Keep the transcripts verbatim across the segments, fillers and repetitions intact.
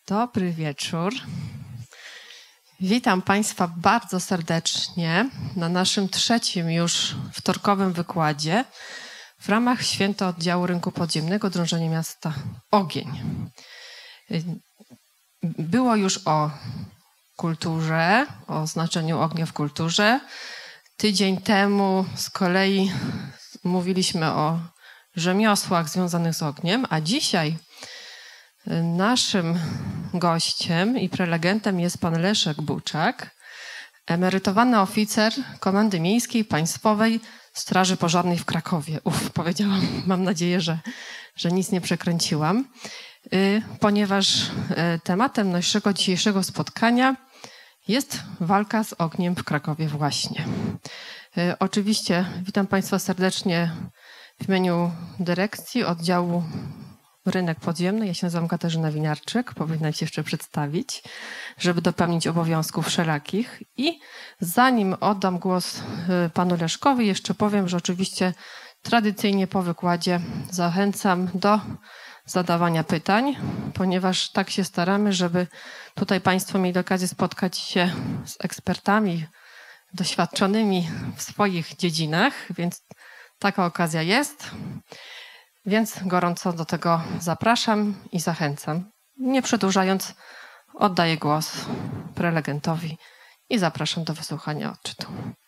Dobry wieczór. Witam Państwa bardzo serdecznie na naszym trzecim już wtorkowym wykładzie w ramach Święta Oddziału Rynku Podziemnego Drążenie Miasta Ogień. Było już o kulturze, o znaczeniu ognia w kulturze. Tydzień temu z kolei mówiliśmy o rzemiosłach związanych z ogniem, a dzisiaj naszym gościem i prelegentem jest pan Leszek Buczak, emerytowany oficer Komendy Miejskiej Państwowej Straży Pożarnej w Krakowie. Uf, powiedziałam, mam nadzieję, że, że nic nie przekręciłam, ponieważ tematem naszego dzisiejszego spotkania jest walka z ogniem w Krakowie właśnie. Oczywiście witam Państwa serdecznie w imieniu dyrekcji oddziału Rynek Podziemny. Ja się nazywam Katarzyna Winiarczyk, powinnam się jeszcze przedstawić, żeby dopełnić obowiązków wszelakich. I zanim oddam głos panu Leszkowi, jeszcze powiem, że oczywiście tradycyjnie po wykładzie zachęcam do zadawania pytań, ponieważ tak się staramy, żeby tutaj Państwo mieli okazję spotkać się z ekspertami doświadczonymi w swoich dziedzinach, więc taka okazja jest. Więc gorąco do tego zapraszam i zachęcam. Nie przedłużając, oddaję głos prelegentowi i zapraszam do wysłuchania odczytu.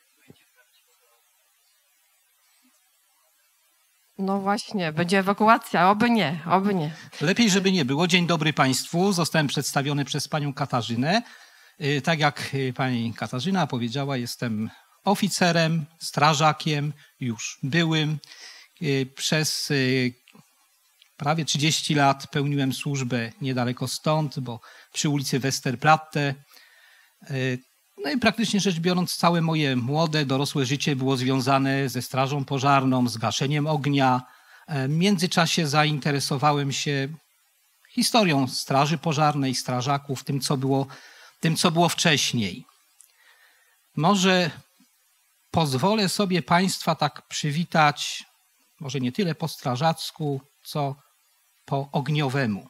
No właśnie, będzie ewakuacja, oby nie, oby nie. Lepiej, żeby nie było. Dzień dobry Państwu. Zostałem przedstawiony przez panią Katarzynę. Tak jak pani Katarzyna powiedziała, jestem oficerem, strażakiem, już byłym. Przez prawie trzydzieści lat pełniłem służbę niedaleko stąd, bo przy ulicy Westerplatte. No i praktycznie rzecz biorąc, całe moje młode, dorosłe życie było związane ze strażą pożarną, z gaszeniem ognia. W międzyczasie zainteresowałem się historią straży pożarnej, strażaków, tym co było, tym, co było wcześniej. Może pozwolę sobie Państwa tak przywitać, może nie tyle po strażacku, co po ogniowemu.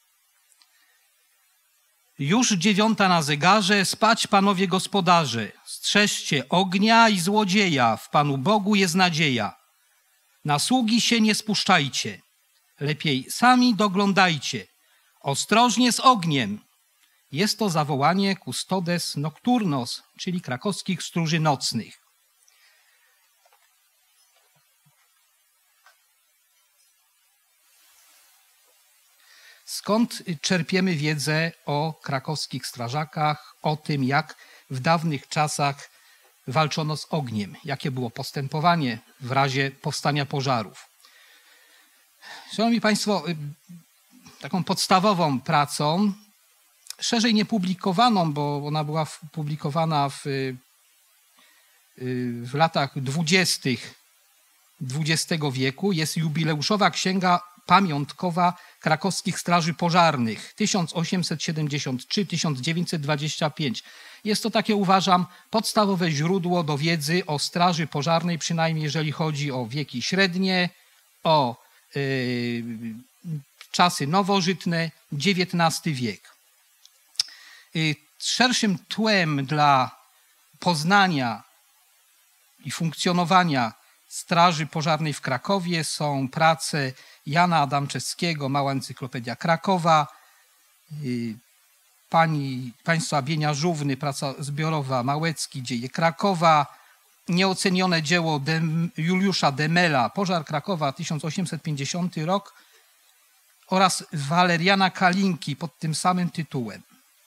Już dziewiąta na zegarze, spać panowie gospodarze, strzeżcie ognia i złodzieja, w Panu Bogu jest nadzieja. Na sługi się nie spuszczajcie, lepiej sami doglądajcie, ostrożnie z ogniem. Jest to zawołanie custodes nocturnos, czyli krakowskich stróży nocnych. Skąd czerpiemy wiedzę o krakowskich strażakach, o tym, jak w dawnych czasach walczono z ogniem, jakie było postępowanie w razie powstania pożarów. Szanowni Państwo, taką podstawową pracą, szerzej nie publikowaną, bo ona była publikowana w, w latach dwudziestych dwudziestego wieku, jest jubileuszowa księga pamiątkowa krakowskich straży pożarnych tysiąc osiemset siedemdziesiąt trzy do tysiąc dziewięćset dwadzieścia pięć. Jest to takie, uważam, podstawowe źródło do wiedzy o straży pożarnej, przynajmniej jeżeli chodzi o wieki średnie, o yy, czasy nowożytne, dziewiętnasty wiek. Yy, szerszym tłem dla poznania i funkcjonowania Straży Pożarnej w Krakowie są prace Jana Adamczewskiego, Mała Encyklopedia Krakowa, pani, państwa Bienia-Żówny, praca zbiorowa Małecki, Dzieje Krakowa, nieocenione dzieło Dem, Juliusza Demela, Pożar Krakowa, tysiąc osiemset pięćdziesiąty rok oraz Waleriana Kalinki pod tym samym tytułem.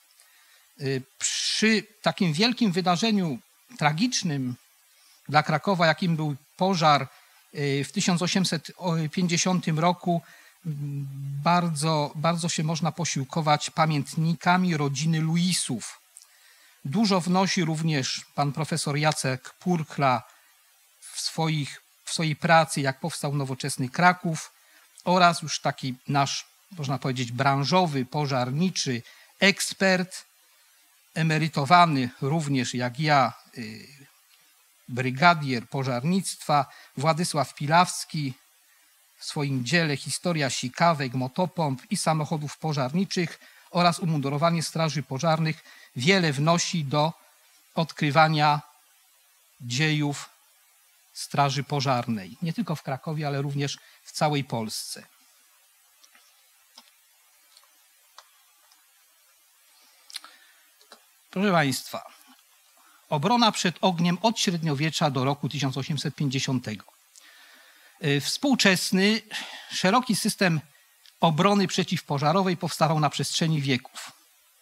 Przy takim wielkim wydarzeniu tragicznym dla Krakowa, jakim był pożar w tysiąc osiemset pięćdziesiątym roku, bardzo, bardzo się można posiłkować pamiętnikami rodziny Luisów. Dużo wnosi również pan profesor Jacek Purchla w, swoich, w swojej pracy, jak powstał nowoczesny Kraków, oraz już taki nasz, można powiedzieć, branżowy, pożarniczy ekspert, emerytowany również jak ja, brygadier pożarnictwa Władysław Pilawski w swoim dziele Historia sikawek, motopomp i samochodów pożarniczych oraz umundurowanie straży pożarnych wiele wnosi do odkrywania dziejów straży pożarnej. Nie tylko w Krakowie, ale również w całej Polsce. Proszę Państwa, obrona przed ogniem od średniowiecza do roku tysiąc osiemset pięćdziesiątego. Współczesny, szeroki system obrony przeciwpożarowej powstawał na przestrzeni wieków.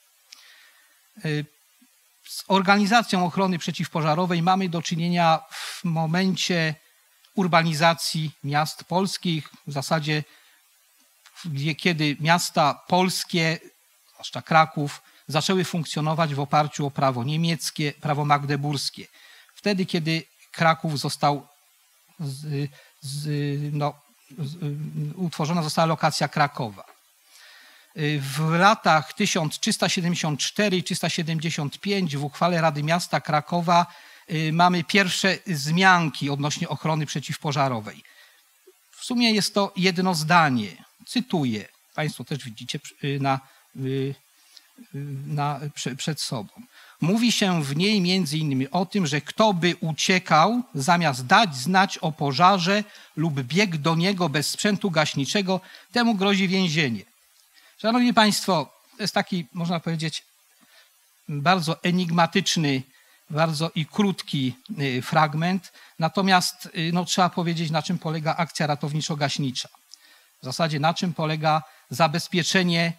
Z organizacją ochrony przeciwpożarowej mamy do czynienia w momencie urbanizacji miast polskich, w zasadzie kiedy miasta polskie, zwłaszcza Kraków, zaczęły funkcjonować w oparciu o prawo niemieckie, prawo magdeburskie. Wtedy, kiedy Kraków został, z, z, no, z, utworzona została lokacja Krakowa. W latach tysiąc trzysta siedemdziesiąt cztery i trzysta siedemdziesiąt pięć w uchwale Rady Miasta Krakowa mamy pierwsze wzmianki odnośnie ochrony przeciwpożarowej. W sumie jest to jedno zdanie. Cytuję. Państwo też widzicie na, na, przed sobą. Mówi się w niej między innymi o tym, że kto by uciekał, zamiast dać znać o pożarze lub biegł do niego bez sprzętu gaśniczego, temu grozi więzienie. Szanowni Państwo, to jest taki, można powiedzieć, bardzo enigmatyczny, bardzo i krótki fragment, natomiast no, trzeba powiedzieć, na czym polega akcja ratowniczo-gaśnicza. W zasadzie na czym polega zabezpieczenie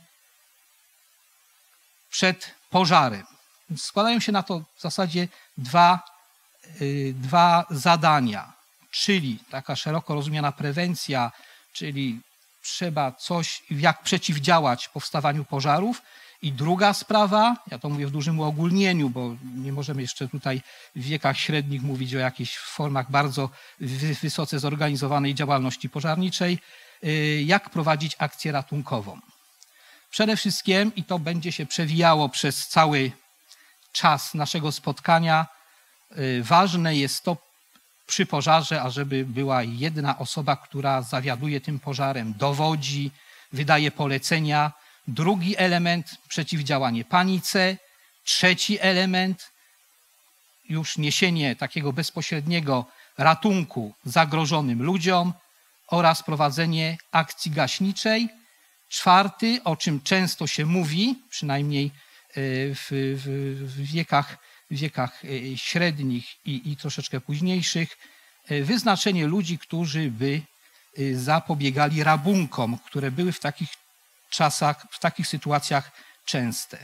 przed pożarem. Składają się na to w zasadzie dwa, dwa zadania, czyli taka szeroko rozumiana prewencja, czyli trzeba coś, jak przeciwdziałać powstawaniu pożarów. I druga sprawa, ja to mówię w dużym uogólnieniu, bo nie możemy jeszcze tutaj w wiekach średnich mówić o jakichś formach bardzo wysoce zorganizowanej działalności pożarniczej, jak prowadzić akcję ratunkową. Przede wszystkim, i to będzie się przewijało przez cały czas naszego spotkania, ważne jest to przy pożarze, ażeby była jedna osoba, która zawiaduje tym pożarem, dowodzi, wydaje polecenia. Drugi element, przeciwdziałanie panice. Trzeci element, już niesienie takiego bezpośredniego ratunku zagrożonym ludziom oraz prowadzenie akcji gaśniczej. Czwarty, o czym często się mówi, przynajmniej w, w, w, wiekach, w wiekach średnich i, i troszeczkę późniejszych, wyznaczenie ludzi, którzy by zapobiegali rabunkom, które były w takich czasach, w takich sytuacjach częste.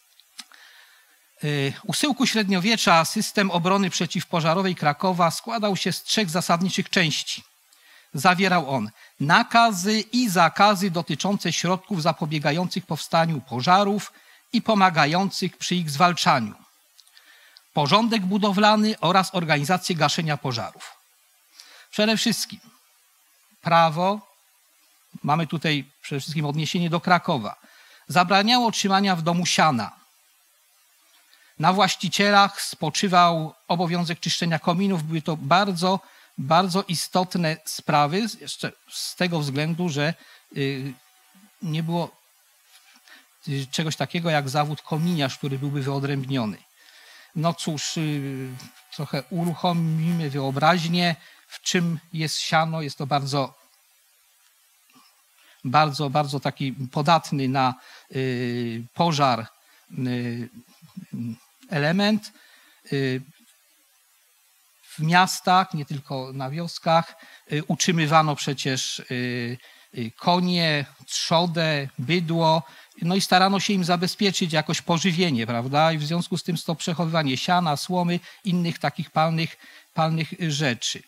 U schyłku średniowiecza system obrony przeciwpożarowej Krakowa składał się z trzech zasadniczych części. Zawierał on nakazy i zakazy dotyczące środków zapobiegających powstaniu pożarów i pomagających przy ich zwalczaniu, porządek budowlany oraz organizację gaszenia pożarów. Przede wszystkim prawo, mamy tutaj przede wszystkim odniesienie do Krakowa, zabraniało trzymania w domu siana. Na właścicielach spoczywał obowiązek czyszczenia kominów. Były to bardzo, bardzo istotne sprawy, jeszcze z tego względu, że nie było czegoś takiego jak zawód kominiarz, który byłby wyodrębniony. No cóż, trochę uruchomimy wyobraźnię, w czym jest siano. Jest to bardzo, bardzo, bardzo taki podatny na pożar element. W miastach, nie tylko na wioskach, utrzymywano przecież konie, trzodę, bydło, no i starano się im zabezpieczyć jakoś pożywienie, prawda? I w związku z tym to przechowywanie siana, słomy, innych takich palnych, palnych rzeczy.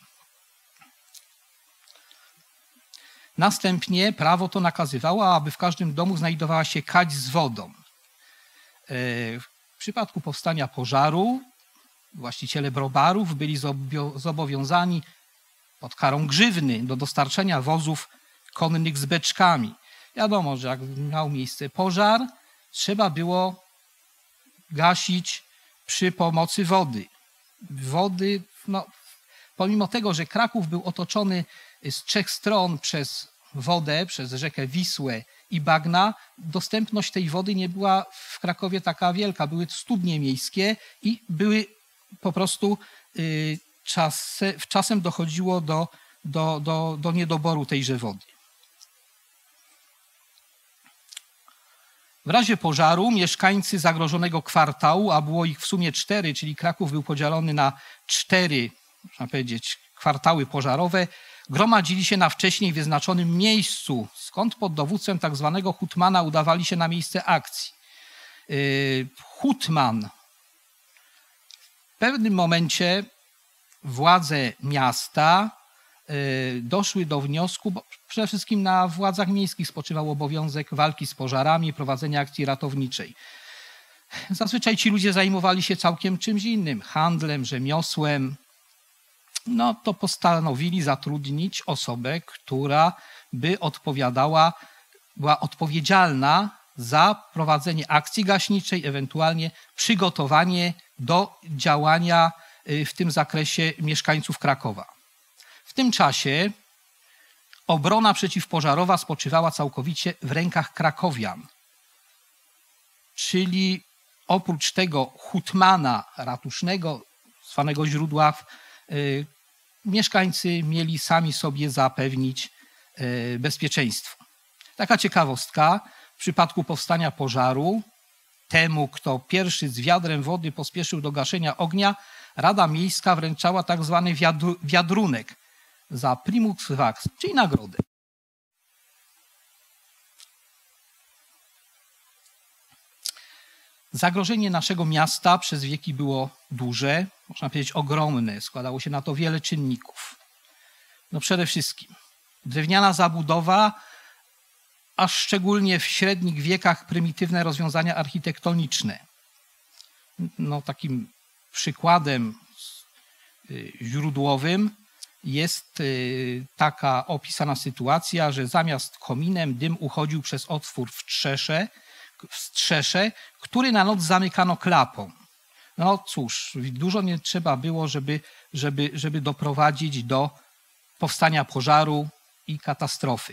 Następnie prawo to nakazywało, aby w każdym domu znajdowała się kadź z wodą. W przypadku powstania pożaru właściciele browarów byli zobowiązani pod karą grzywny do dostarczenia wozów konnych z beczkami. Wiadomo, że jak miał miejsce pożar, trzeba było gasić przy pomocy wody. Wody, no, pomimo tego, że Kraków był otoczony z trzech stron przez wodę, przez rzekę Wisłę i bagna, dostępność tej wody nie była w Krakowie taka wielka. Były studnie miejskie i były po prostu y, czas, czasem dochodziło do, do, do, do niedoboru tejże wody. W razie pożaru mieszkańcy zagrożonego kwartału, a było ich w sumie cztery, czyli Kraków był podzielony na cztery, można powiedzieć, kwartały pożarowe, gromadzili się na wcześniej wyznaczonym miejscu, skąd pod dowództwem tak zwanego hutmana udawali się na miejsce akcji. Hutman w pewnym momencie władze miasta doszły do wniosku, bo przede wszystkim na władzach miejskich spoczywał obowiązek walki z pożarami, prowadzenia akcji ratowniczej. Zazwyczaj ci ludzie zajmowali się całkiem czymś innym, handlem, rzemiosłem. No to postanowili zatrudnić osobę, która by odpowiadała, była odpowiedzialna za prowadzenie akcji gaśniczej, ewentualnie przygotowanie do działania w tym zakresie mieszkańców Krakowa. W tym czasie obrona przeciwpożarowa spoczywała całkowicie w rękach krakowian. Czyli oprócz tego hutmana ratusznego, zwanego źródła, y, mieszkańcy mieli sami sobie zapewnić y, bezpieczeństwo. Taka ciekawostka, w przypadku powstania pożaru, temu, kto pierwszy z wiadrem wody pospieszył do gaszenia ognia, Rada Miejska wręczała tak zwany wiadr, wiadrunek za primus vax, czyli nagrodę. Zagrożenie naszego miasta przez wieki było duże, można powiedzieć ogromne. Składało się na to wiele czynników. No przede wszystkim drewniana zabudowa, a szczególnie w średnich wiekach prymitywne rozwiązania architektoniczne. No takim przykładem źródłowym jest taka opisana sytuacja, że zamiast kominem dym uchodził przez otwór w trzesze, w strzesze, który na noc zamykano klapą. No cóż, dużo nie trzeba było, żeby, żeby, żeby doprowadzić do powstania pożaru i katastrofy.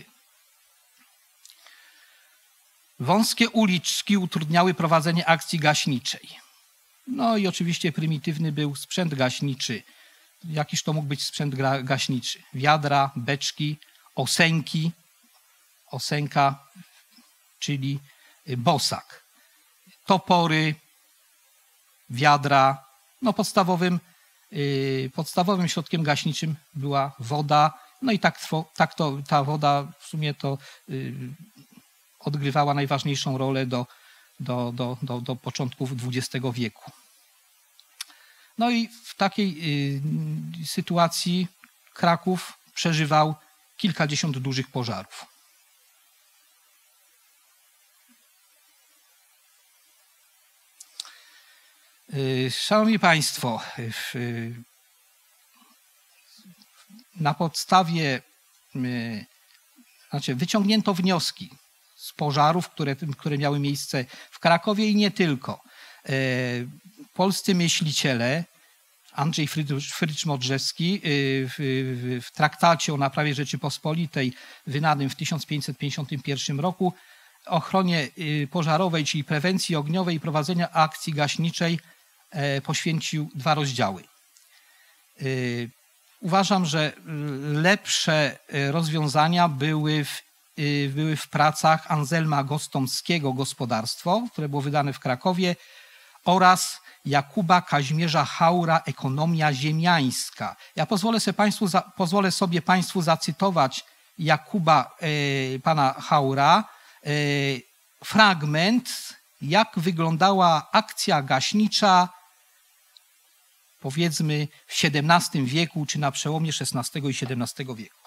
Wąskie uliczki utrudniały prowadzenie akcji gaśniczej. No i oczywiście prymitywny był sprzęt gaśniczy. Jakiż to mógł być sprzęt gaśniczy? Wiadra, beczki, osenki. Osenka, czyli bosak. Topory, wiadra. No podstawowym, yy, podstawowym środkiem gaśniczym była woda. No i tak, tak to, ta woda w sumie to yy, odgrywała najważniejszą rolę do, do, do, do, do początków dwudziestego wieku. No i w takiej y, sytuacji Kraków przeżywał kilkadziesiąt dużych pożarów. Y, Szanowni Państwo, y, na podstawie, y, znaczy wyciągnięto wnioski z pożarów, które, które miały miejsce w Krakowie i nie tylko. Polscy myśliciele, Andrzej Frycz-Modrzewski w, w, w traktacie o naprawie Rzeczypospolitej wydanym w tysiąc pięćset pięćdziesiątym pierwszym roku ochronie pożarowej, czyli prewencji ogniowej i prowadzenia akcji gaśniczej poświęcił dwa rozdziały. Uważam, że lepsze rozwiązania były w, były w pracach Anselma Gostomskiego Gospodarstwo, które było wydane w Krakowie, oraz Jakuba Kazimierza Haura Ekonomia ziemiańska. Ja pozwolę sobie Państwu, pozwolę sobie państwu zacytować Jakuba, e, pana Haura, e, fragment, jak wyglądała akcja gaśnicza, powiedzmy w siedemnastym wieku, czy na przełomie szesnastego i siedemnastego wieku.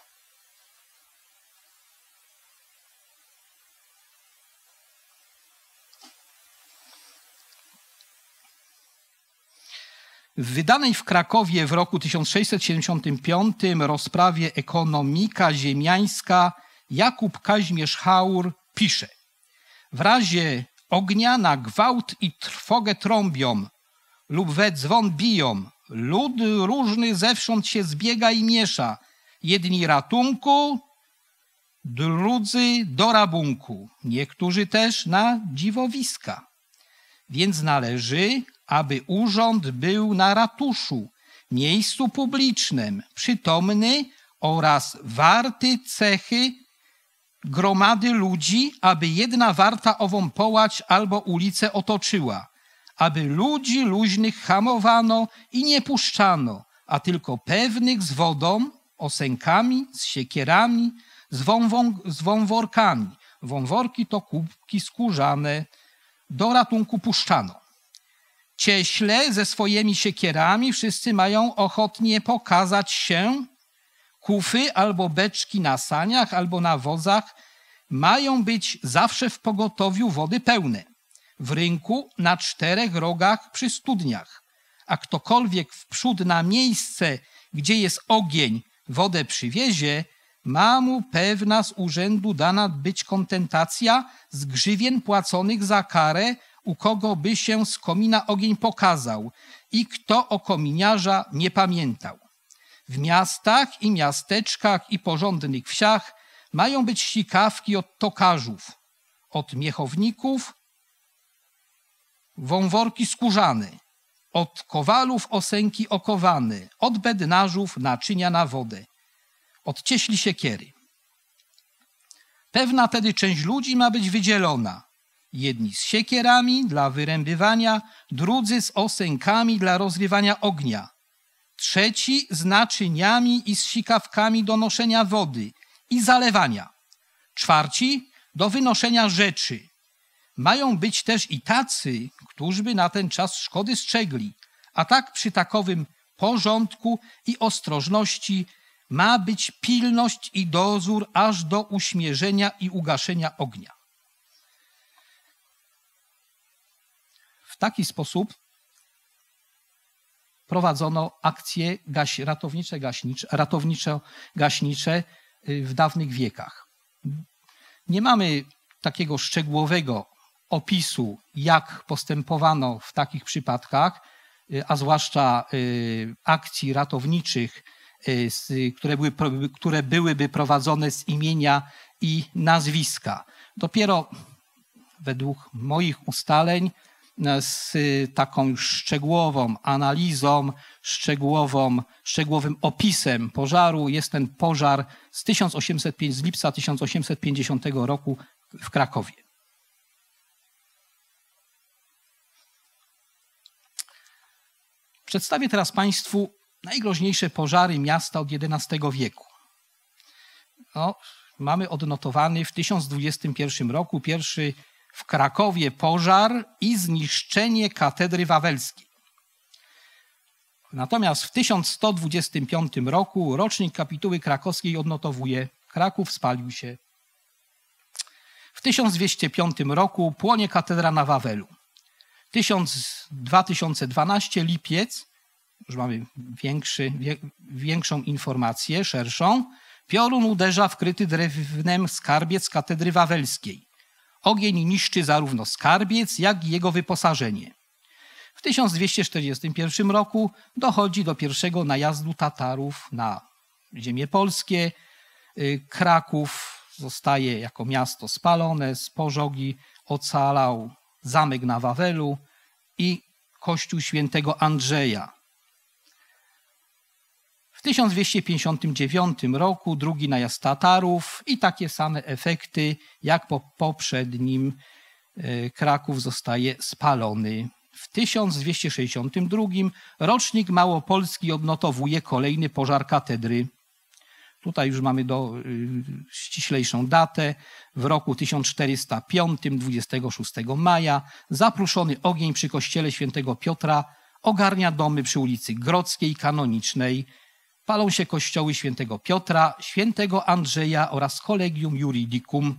W wydanej w Krakowie w roku tysiąc sześćset siedemdziesiątym piątym rozprawie Ekonomika ziemiańska Jakub Kazimierz Haur pisze: w razie ognia na gwałt i trwogę trąbią lub we dzwon biją, lud różny zewsząd się zbiega i miesza, jedni ratunku, drudzy do rabunku, niektórzy też na dziwowiska. Więc należy, aby urząd był na ratuszu, miejscu publicznym, przytomny oraz warty cechy gromady ludzi, aby jedna warta ową połać albo ulicę otoczyła, aby ludzi luźnych hamowano i nie puszczano, a tylko pewnych z wodą, osękami, z siekierami, z, wąwą, z wąworkami. Wąworki to kubki skórzane, do ratunku puszczano. Cieśle ze swoimi siekierami wszyscy mają ochotnie pokazać się. Kufy albo beczki na saniach albo na wozach mają być zawsze w pogotowiu wody pełne. W rynku na czterech rogach przy studniach. A ktokolwiek wprzód na miejsce, gdzie jest ogień, wodę przywiezie, ma mu pewna z urzędu dana być kontentacja z grzywien płaconych za karę, u kogo by się z komina ogień pokazał i kto o kominiarza nie pamiętał. W miastach i miasteczkach i porządnych wsiach mają być sikawki od tokarzów, od miechowników wąworki skórzane, od kowalów osęki okowane, od bednarzów naczynia na wodę, od cieśli siekiery. Pewna tedy część ludzi ma być wydzielona. Jedni z siekierami dla wyrębywania, drudzy z osękami dla rozrywania ognia, trzeci z naczyniami i z sikawkami do noszenia wody i zalewania, czwarci do wynoszenia rzeczy. Mają być też i tacy, którzy by na ten czas szkody strzegli, a tak przy takowym porządku i ostrożności ma być pilność i dozór aż do uśmierzenia i ugaszenia ognia. W taki sposób prowadzono akcje gaś, ratownicze, gaśnicze, ratowniczo-gaśnicze w dawnych wiekach. Nie mamy takiego szczegółowego opisu, jak postępowano w takich przypadkach, a zwłaszcza akcji ratowniczych, które, były, które byłyby prowadzone z imienia i nazwiska. Dopiero według moich ustaleń z taką już szczegółową analizą, szczegółową, szczegółowym opisem pożaru jest ten pożar z, tysiąc osiemset, z lipca tysiąc osiemset pięćdziesiątego roku w Krakowie. Przedstawię teraz Państwu najgroźniejsze pożary miasta od jedenastego wieku. No, mamy odnotowany w tysiąc dwudziestym pierwszym roku pierwszy w Krakowie pożar i zniszczenie katedry wawelskiej. Natomiast w tysiąc sto dwudziestym piątym roku rocznik kapituły krakowskiej odnotowuje: Kraków spalił się. W tysiąc dwieście piątym roku płonie katedra na Wawelu. dwa tysiące dwunasty lipiec, już mamy większy, wie, większą informację, szerszą. Piorun uderza w kryty drewnem skarbiec katedry wawelskiej. Ogień niszczy zarówno skarbiec, jak i jego wyposażenie. W tysiąc dwieście czterdziestym pierwszym roku dochodzi do pierwszego najazdu Tatarów na ziemię polskie. Kraków zostaje jako miasto spalone, z pożogi ocalał zamek na Wawelu i kościół świętego Andrzeja. W tysiąc dwieście pięćdziesiątym dziewiątym roku drugi najazd Tatarów i takie same efekty jak po poprzednim. Kraków zostaje spalony. W tysiąc dwieście sześćdziesiątym drugim rocznik Małopolski odnotowuje kolejny pożar katedry. Tutaj już mamy do, y, ściślejszą datę. W roku tysiąc czterysta piątym, dwudziestego szóstego maja, zapruszony ogień przy kościele świętego Piotra ogarnia domy przy ulicy Grodzkiej, Kanonicznej. Palą się kościoły świętego Piotra, świętego Andrzeja oraz Collegium Juridicum.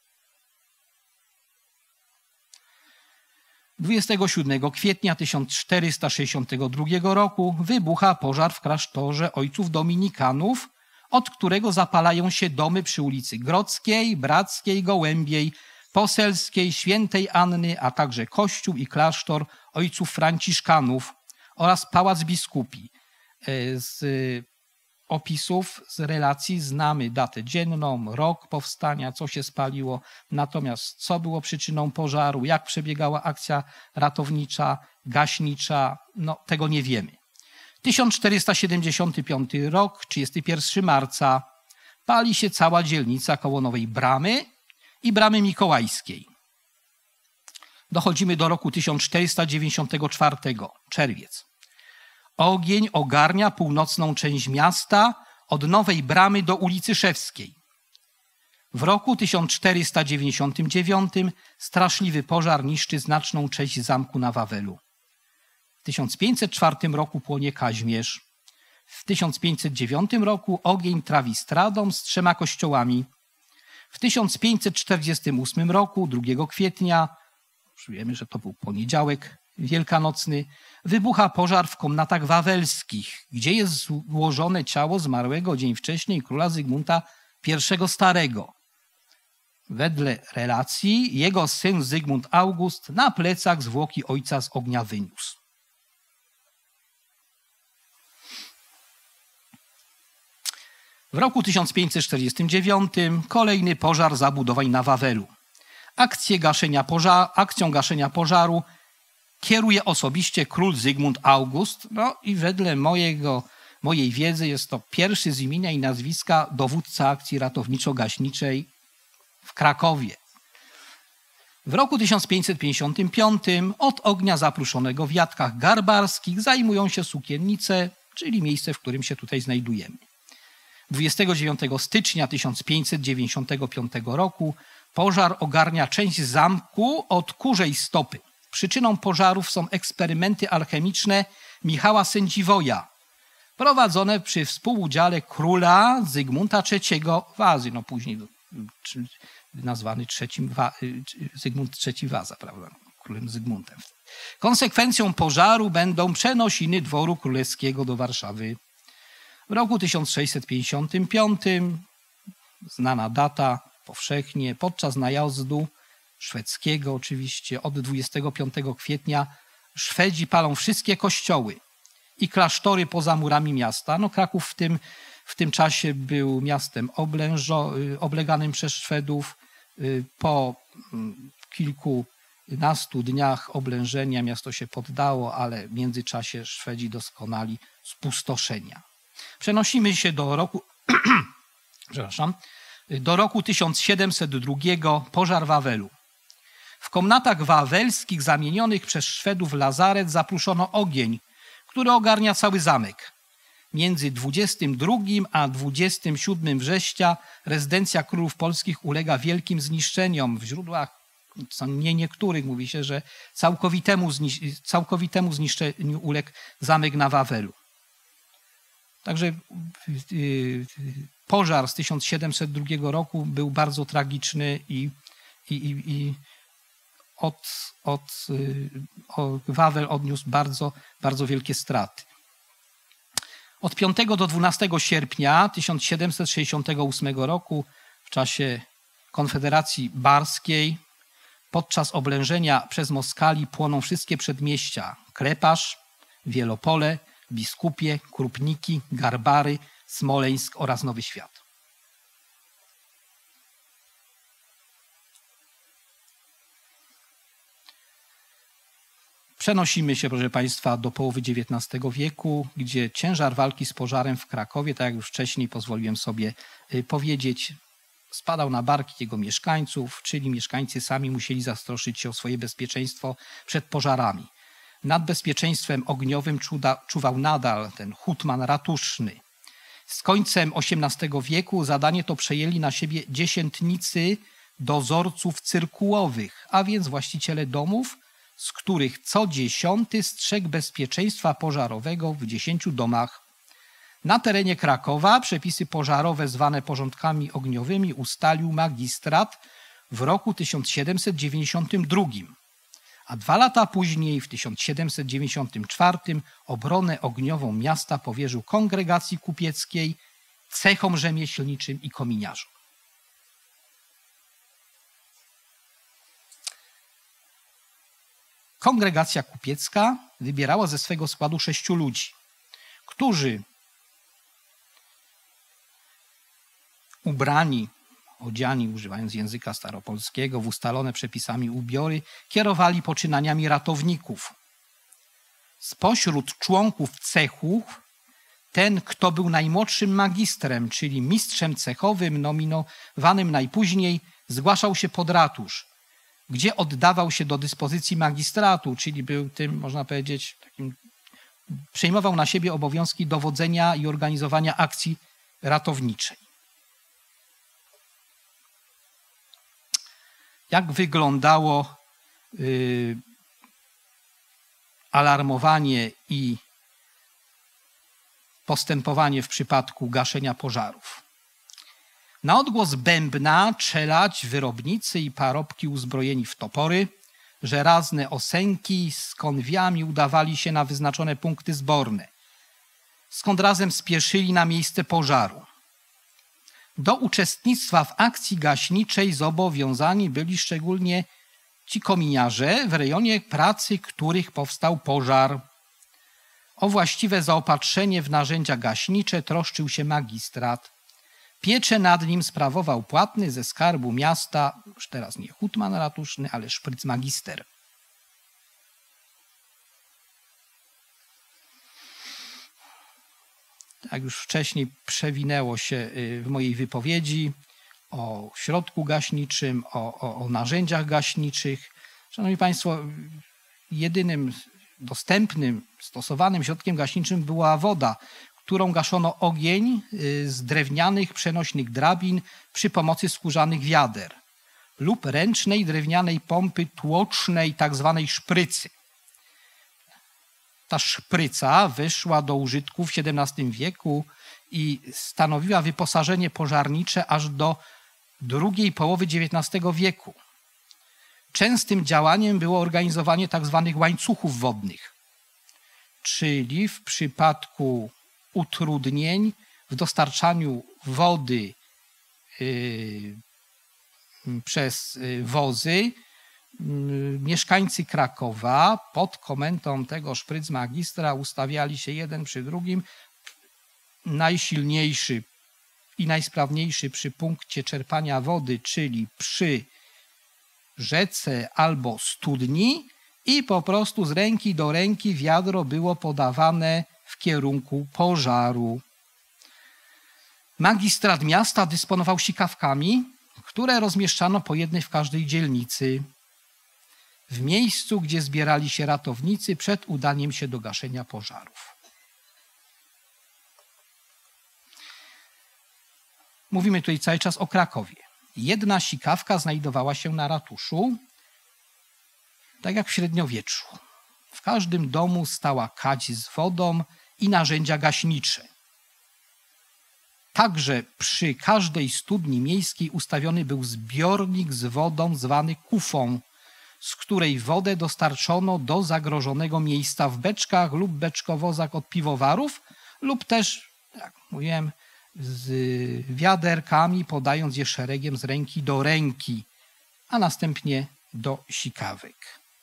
dwudziestego siódmego kwietnia tysiąc czterysta sześćdziesiątego drugiego roku wybucha pożar w klasztorze ojców dominikanów, od którego zapalają się domy przy ulicy Grodzkiej, Brackiej, Gołębiej, Poselskiej, Świętej Anny, a także kościół i klasztor ojców franciszkanów oraz pałac biskupi. Z opisów, z relacji znamy datę dzienną, rok powstania, co się spaliło, natomiast co było przyczyną pożaru, jak przebiegała akcja ratownicza, gaśnicza, no tego nie wiemy. tysiąc czterysta siedemdziesiąty piąty rok, trzydziestego pierwszego marca, pali się cała dzielnica koło Nowej Bramy i Bramy Mikołajskiej. Dochodzimy do roku tysiąc czterysta dziewięćdziesiątego czwartego, czerwiec. Ogień ogarnia północną część miasta od Nowej Bramy do ulicy Szewskiej. W roku tysiąc czterysta dziewięćdziesiątym dziewiątym straszliwy pożar niszczy znaczną część zamku na Wawelu. W tysiąc pięćset czwartym roku płonie Kaźmierz. W tysiąc pięćset dziewiątym roku ogień trawi Stradom z trzema kościołami. W tysiąc pięćset czterdziestym ósmym roku, drugiego kwietnia, już wiemy, że to był poniedziałek wielkanocny, wybucha pożar w komnatach wawelskich, gdzie jest złożone ciało zmarłego dzień wcześniej króla Zygmunta pierwszego Starego. Wedle relacji jego syn Zygmunt August na plecach zwłoki ojca z ognia wyniósł. W roku tysiąc pięćset czterdziestym dziewiątym kolejny pożar zabudowań na Wawelu. Akcję gaszenia poża- akcją gaszenia pożaru kieruje osobiście król Zygmunt August, no i wedle mojego, mojej wiedzy jest to pierwszy z imienia i nazwiska dowódca akcji ratowniczo-gaśniczej w Krakowie. W roku tysiąc pięćset pięćdziesiątym piątym od ognia zapruszonego w Jadkach Garbarskich zajmują się Sukiennice, czyli miejsce, w którym się tutaj znajdujemy. dwudziestego dziewiątego stycznia tysiąc pięćset dziewięćdziesiątego piątego roku pożar ogarnia część zamku od Kurzej Stopy. Przyczyną pożarów są eksperymenty alchemiczne Michała Sędziwoja, prowadzone przy współudziale króla Zygmunta trzeciego Wazy, no później nazwany trzecim Wa- Zygmunt trzeci Waza, prawda, królem Zygmuntem. Konsekwencją pożaru będą przenosiny dworu królewskiego do Warszawy. W roku tysiąc sześćset pięćdziesiątym piątym, znana data powszechnie, podczas najazdu szwedzkiego oczywiście, od dwudziestego piątego kwietnia Szwedzi palą wszystkie kościoły i klasztory poza murami miasta. No Kraków w tym, w tym czasie był miastem oblężo, obleganym przez Szwedów. Po kilkunastu dniach oblężenia miasto się poddało, ale w międzyczasie Szwedzi dokonali spustoszenia. Przenosimy się do roku, przepraszam, do roku tysiąc siedemset drugiego, pożar Wawelu. W komnatach wawelskich zamienionych przez Szwedów lazaret zapruszono ogień, który ogarnia cały zamek. Między dwudziestym drugim a dwudziestym siódmym września rezydencja królów polskich ulega wielkim zniszczeniom. W źródłach, co nie niektórych, mówi się, że całkowitemu, znisz- całkowitemu zniszczeniu uległ zamek na Wawelu. Także pożar z tysiąc siedemset drugiego roku był bardzo tragiczny i, i, i, i od, od, od Wawel odniósł bardzo, bardzo wielkie straty. Od piątego do dwunastego sierpnia tysiąc siedemset sześćdziesiątego ósmego roku w czasie Konfederacji Barskiej podczas oblężenia przez Moskali płoną wszystkie przedmieścia: Krepasz, Wielopole, Biskupie, Krupniki, Garbary, Smoleńsk oraz Nowy Świat. Przenosimy się, proszę Państwa, do połowy dziewiętnastego wieku, gdzie ciężar walki z pożarem w Krakowie, tak jak już wcześniej pozwoliłem sobie powiedzieć, spadał na barki jego mieszkańców, czyli mieszkańcy sami musieli zastroszyć się o swoje bezpieczeństwo przed pożarami. Nad bezpieczeństwem ogniowym czuwał nadal ten hutman ratuszny. Z końcem osiemnastego wieku zadanie to przejęli na siebie dziesiętnicy dozorców cyrkułowych, a więc właściciele domów, z których co dziesiąty strzegł bezpieczeństwa pożarowego w dziesięciu domach. Na terenie Krakowa przepisy pożarowe zwane porządkami ogniowymi ustalił magistrat w roku tysiąc siedemset dziewięćdziesiątym drugim. A dwa lata później, w tysiąc siedemset dziewięćdziesiątym czwartym, obronę ogniową miasta powierzył kongregacji kupieckiej, cechom rzemieślniczym i kominiarzom. Kongregacja kupiecka wybierała ze swego składu sześciu ludzi, którzy ubrani, odziani, używając języka staropolskiego, w ustalone przepisami ubiory, kierowali poczynaniami ratowników. Spośród członków cechów ten, kto był najmłodszym magistrem, czyli mistrzem cechowym, nominowanym najpóźniej, zgłaszał się pod ratusz, gdzie oddawał się do dyspozycji magistratu, czyli był tym, można powiedzieć, takim, przejmował na siebie obowiązki dowodzenia i organizowania akcji ratowniczej. Jak wyglądało y, alarmowanie i postępowanie w przypadku gaszenia pożarów? Na odgłos bębna czelać, wyrobnicy i parobki uzbrojeni w topory, żelazne osęki z konwiami udawali się na wyznaczone punkty zborne, skąd razem spieszyli na miejsce pożaru. Do uczestnictwa w akcji gaśniczej zobowiązani byli szczególnie ci kominiarze, w rejonie pracy których powstał pożar. O właściwe zaopatrzenie w narzędzia gaśnicze troszczył się magistrat. Pieczę nad nim sprawował płatny ze skarbu miasta, już teraz nie hutman ratuszny, ale szprycmagister. Jak już wcześniej przewinęło się w mojej wypowiedzi o środku gaśniczym, o, o, o narzędziach gaśniczych. Szanowni Państwo, jedynym dostępnym, stosowanym środkiem gaśniczym była woda, którą gaszono ogień z drewnianych przenośnych drabin przy pomocy skórzanych wiader lub ręcznej drewnianej pompy tłocznej, tak zwanej szprycy. Ta szpryca weszła do użytku w siedemnastym wieku i stanowiła wyposażenie pożarnicze aż do drugiej połowy dziewiętnastego wieku. Częstym działaniem było organizowanie tak zwanych łańcuchów wodnych, czyli w przypadku utrudnień w dostarczaniu wody yy, przez wozy, mieszkańcy Krakowa pod komendą tego szprycmagistra ustawiali się jeden przy drugim. Najsilniejszy i najsprawniejszy przy punkcie czerpania wody, czyli przy rzece albo studni, i po prostu z ręki do ręki wiadro było podawane w kierunku pożaru. Magistrat miasta dysponował sikawkami, które rozmieszczano po jednej w każdej dzielnicy, w miejscu, gdzie zbierali się ratownicy przed udaniem się do gaszenia pożarów. Mówimy tutaj cały czas o Krakowie. Jedna sikawka znajdowała się na ratuszu, tak jak w średniowieczu. W każdym domu stała kadź z wodą i narzędzia gaśnicze. Także przy każdej studni miejskiej ustawiony był zbiornik z wodą zwany kufą, z której wodę dostarczono do zagrożonego miejsca w beczkach lub beczkowozach od piwowarów, lub też, jak mówiłem, z wiaderkami, podając je szeregiem z ręki do ręki, a następnie do sikawek.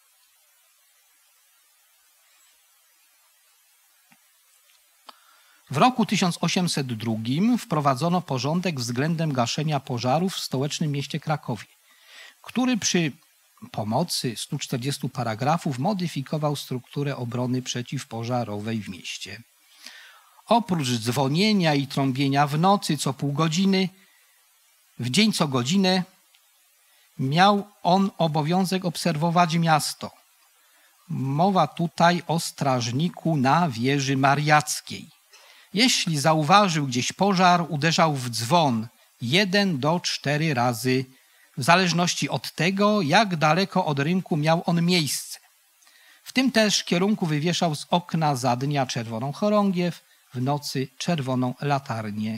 W roku tysiąc osiemset drugim wprowadzono porządek względem gaszenia pożarów w stołecznym mieście Krakowie, który przy pomocy stu czterdziestu paragrafów modyfikował strukturę obrony przeciwpożarowej w mieście. Oprócz dzwonienia i trąbienia w nocy co pół godziny, w dzień co godzinę, miał on obowiązek obserwować miasto. Mowa tutaj o strażniku na wieży mariackiej. Jeśli zauważył gdzieś pożar, uderzał w dzwon jeden do cztery razy, w zależności od tego, jak daleko od rynku miał on miejsce. W tym też kierunku wywieszał z okna za dnia czerwoną chorągiew, w nocy czerwoną latarnię.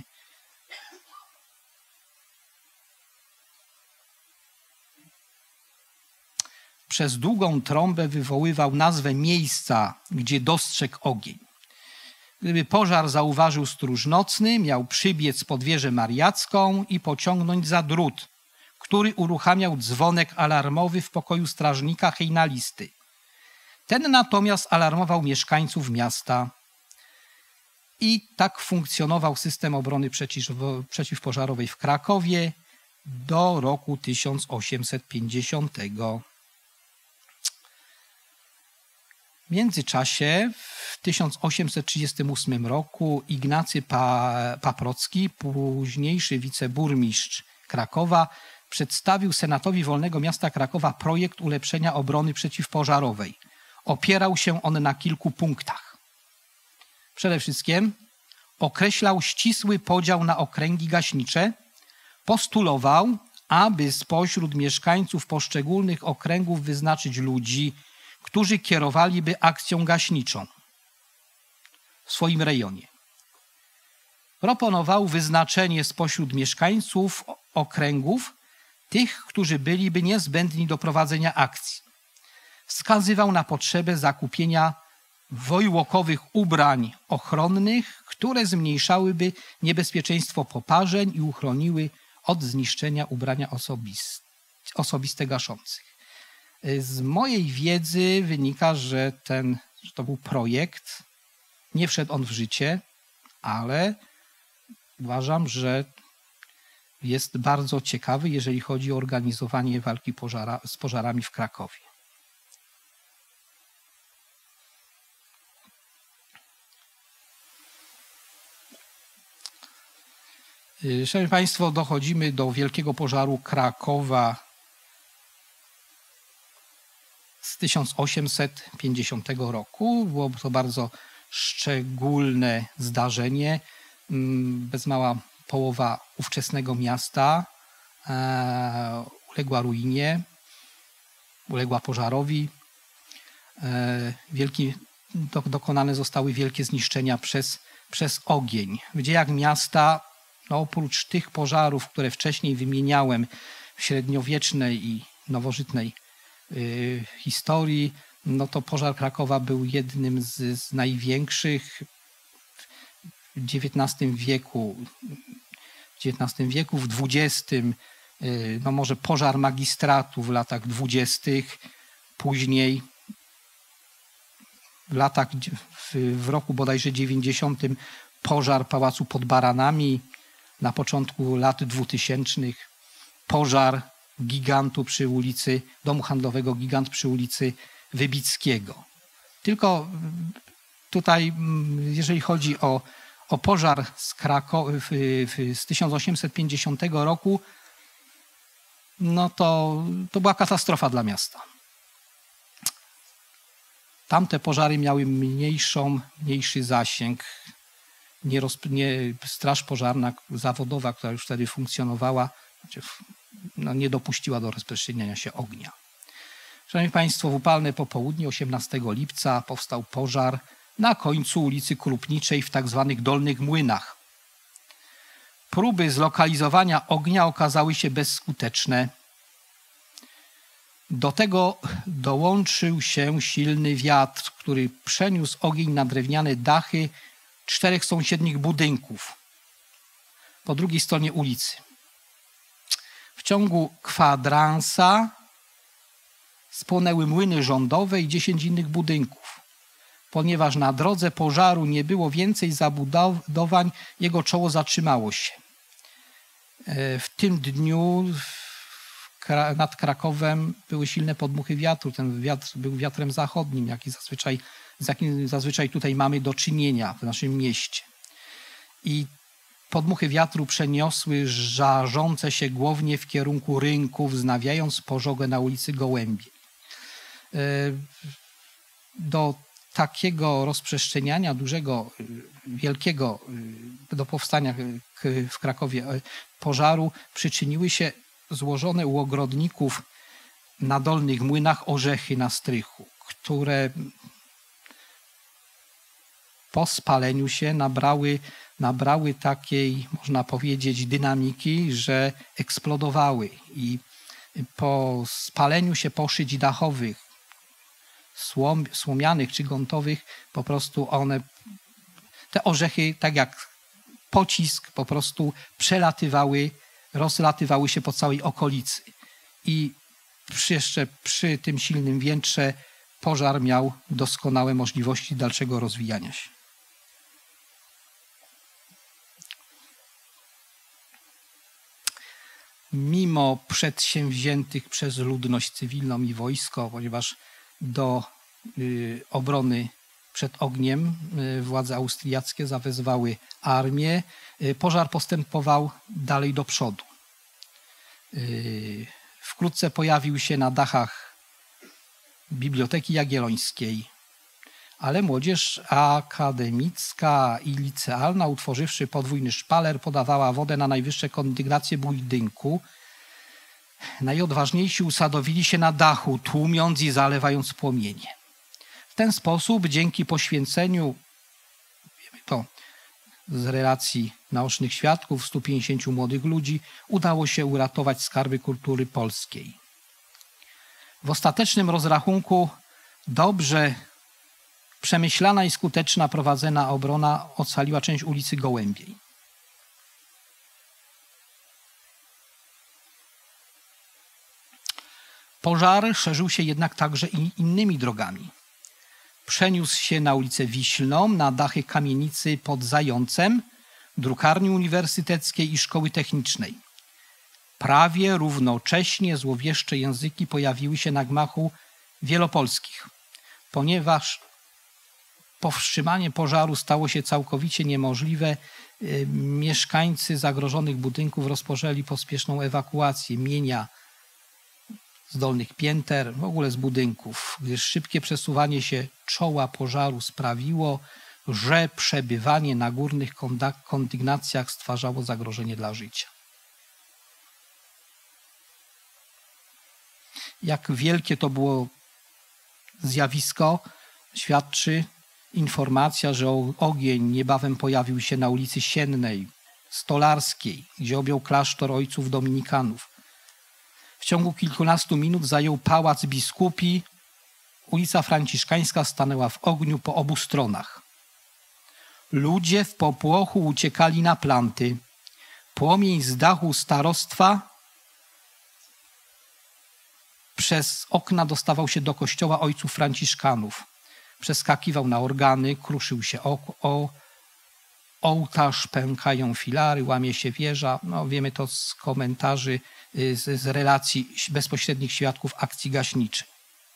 Przez długą trąbę wywoływał nazwę miejsca, gdzie dostrzegł ogień. Gdyby pożar zauważył stróż nocny, miał przybiec pod wieżę mariacką i pociągnąć za drut, który uruchamiał dzwonek alarmowy w pokoju strażnika hejnalisty. Ten natomiast alarmował mieszkańców miasta. I tak funkcjonował system obrony przeciwpożarowej w Krakowie do roku tysiąc osiemset pięćdziesiątego. W międzyczasie w tysiąc osiemset trzydziestym ósmym roku Ignacy Paprocki, późniejszy wiceburmistrz Krakowa, przedstawił Senatowi Wolnego Miasta Krakowa projekt ulepszenia obrony przeciwpożarowej. Opierał się on na kilku punktach. Przede wszystkim określał ścisły podział na okręgi gaśnicze, postulował, aby spośród mieszkańców poszczególnych okręgów wyznaczyć ludzi, którzy kierowaliby akcją gaśniczą w swoim rejonie. Proponował wyznaczenie spośród mieszkańców okręgów tych, którzy byliby niezbędni do prowadzenia akcji. Wskazywał na potrzebę zakupienia wojłokowych ubrań ochronnych, które zmniejszałyby niebezpieczeństwo poparzeń i uchroniły od zniszczenia ubrania osobiste, osobiste gaszących. Z mojej wiedzy wynika, że, ten, że to był projekt, nie wszedł on w życie, ale uważam, że jest bardzo ciekawy, jeżeli chodzi o organizowanie walki pożara, z pożarami w Krakowie. Szanowni Państwo, dochodzimy do wielkiego pożaru Krakowa z tysiąc osiemset pięćdziesiątego roku. Było to bardzo szczególne zdarzenie. Bez mała połowa ówczesnego miasta e, uległa ruinie, uległa pożarowi. E, wielki, do, dokonane zostały wielkie zniszczenia przez, przez ogień. W dziejach miasta, no oprócz tych pożarów, które wcześniej wymieniałem w średniowiecznej i nowożytnej y, historii, no to pożar Krakowa był jednym z, z największych w dziewiętnastym wieku. W dziewiętnastym wieku, w dwudziestym, y, no może pożar magistratu w latach dwudziestych, później w latach, w, w roku bodajże dziewięćdziesiątym pożar Pałacu pod Baranami, na początku lat dwutysięcznych pożar Gigantu przy ulicy, domu handlowego Gigant przy ulicy Wybickiego. Tylko tutaj, jeżeli chodzi o, o pożar z, Krako- w, w, z tysiąc osiemset pięćdziesiątego roku, no to, to była katastrofa dla miasta. Tamte pożary miały mniejszą, mniejszy zasięg. Nie, rozp- nie, straż pożarna zawodowa, która już wtedy funkcjonowała, znaczy, no, nie dopuściła do rozprzestrzeniania się ognia. Szanowni Państwo, w upalne popołudnie osiemnastego lipca powstał pożar na końcu ulicy Krupniczej w tak zwanych Dolnych Młynach. Próby zlokalizowania ognia okazały się bezskuteczne. Do tego dołączył się silny wiatr, który przeniósł ogień na drewniane dachy czterech sąsiednich budynków po drugiej stronie ulicy. W ciągu kwadransa spłonęły młyny rządowe i dziesięć innych budynków. Ponieważ na drodze pożaru nie było więcej zabudowań, jego czoło zatrzymało się. W tym dniu nad Krakowem były silne podmuchy wiatru. Ten wiatr był wiatrem zachodnim, jaki zazwyczaj, z jakim zazwyczaj tutaj mamy do czynienia w naszym mieście. I podmuchy wiatru przeniosły żarzące się głownie w kierunku rynku, wznawiając pożogę na ulicy Gołębiej. Do takiego rozprzestrzeniania dużego, wielkiego, do powstania w Krakowie pożaru przyczyniły się złożone u ogrodników na Dolnych Młynach orzechy na strychu, które po spaleniu się nabrały, nabrały takiej, można powiedzieć, dynamiki, że eksplodowały i po spaleniu się poszyć dachowych, słom, słomianych czy gontowych, po prostu one, te orzechy, tak jak pocisk, po prostu przelatywały, rozlatywały się po całej okolicy. I przy, jeszcze przy tym silnym wietrze pożar miał doskonałe możliwości dalszego rozwijania się. mimo przedsięwziętych przez ludność cywilną i wojsko, ponieważ do y, obrony przed ogniem y, władze austriackie zawezwały armię, y, pożar postępował dalej do przodu. Y, wkrótce pojawił się na dachach Biblioteki Jagiellońskiej, ale młodzież akademicka i licealna, utworzywszy podwójny szpaler, podawała wodę na najwyższe kondygnacje budynku. Najodważniejsi usadowili się na dachu, tłumiąc i zalewając płomienie. W ten sposób, dzięki poświęceniu, wiemy to z relacji naocznych świadków, stu pięćdziesięciu młodych ludzi, udało się uratować skarby kultury polskiej. W ostatecznym rozrachunku dobrze przemyślana i skuteczna prowadzona obrona ocaliła część ulicy Gołębiej. Pożar szerzył się jednak także i innymi drogami. Przeniósł się na ulicę Wiślną, na dachy kamienicy pod Zającem, drukarni uniwersyteckiej i szkoły technicznej. Prawie równocześnie złowieszcze języki pojawiły się na gmachu wielopolskich, ponieważ powstrzymanie pożaru stało się całkowicie niemożliwe. Mieszkańcy zagrożonych budynków rozpoczęli pospieszną ewakuację mienia z dolnych pięter, w ogóle z budynków, gdyż szybkie przesuwanie się czoła pożaru sprawiło, że przebywanie na górnych kondygnacjach stwarzało zagrożenie dla życia. Jak wielkie to było zjawisko, świadczy informacja, że ogień niebawem pojawił się na ulicy Siennej, Stolarskiej, gdzie objął klasztor ojców dominikanów. W ciągu kilkunastu minut zajął pałac biskupi. Ulica Franciszkańska stanęła w ogniu po obu stronach. Ludzie w popłochu uciekali na planty. Płomień z dachu starostwa przez okna dostawał się do kościoła ojców franciszkanów. Przeskakiwał na organy, kruszył się o, o ołtarz, pękają filary, łamie się wieża. No, wiemy to z komentarzy, z, z relacji bezpośrednich świadków akcji gaśniczej.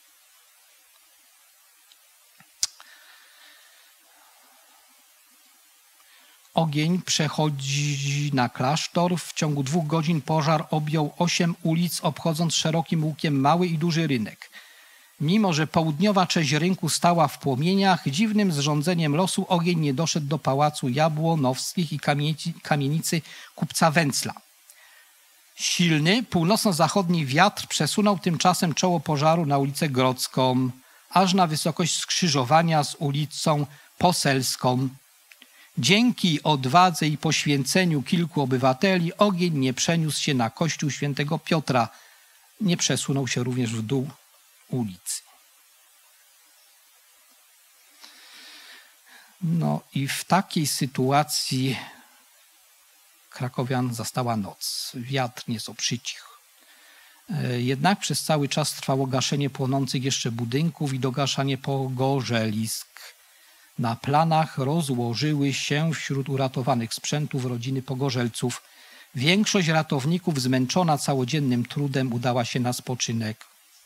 Ogień przechodzi na klasztor. W ciągu dwóch godzin pożar objął osiem ulic, obchodząc szerokim łukiem mały i duży rynek. Mimo że południowa część rynku stała w płomieniach, dziwnym zrządzeniem losu ogień nie doszedł do pałacu Jabłonowskich i kamienicy, kamienicy kupca Węcla. Silny, północno-zachodni wiatr przesunął tymczasem czoło pożaru na ulicę Grodzką, aż na wysokość skrzyżowania z ulicą Poselską. Dzięki odwadze i poświęceniu kilku obywateli ogień nie przeniósł się na kościół świętego Piotra. Nie przesunął się również w dół ulicy. No i w takiej sytuacji krakowian zastała noc. Wiatr nieco przycichł. Jednak przez cały czas trwało gaszenie płonących jeszcze budynków i dogaszanie pogorzelisk. Na planach rozłożyły się wśród uratowanych sprzętów rodziny pogorzelców. Większość ratowników, zmęczona całodziennym trudem, udała się na spoczynek.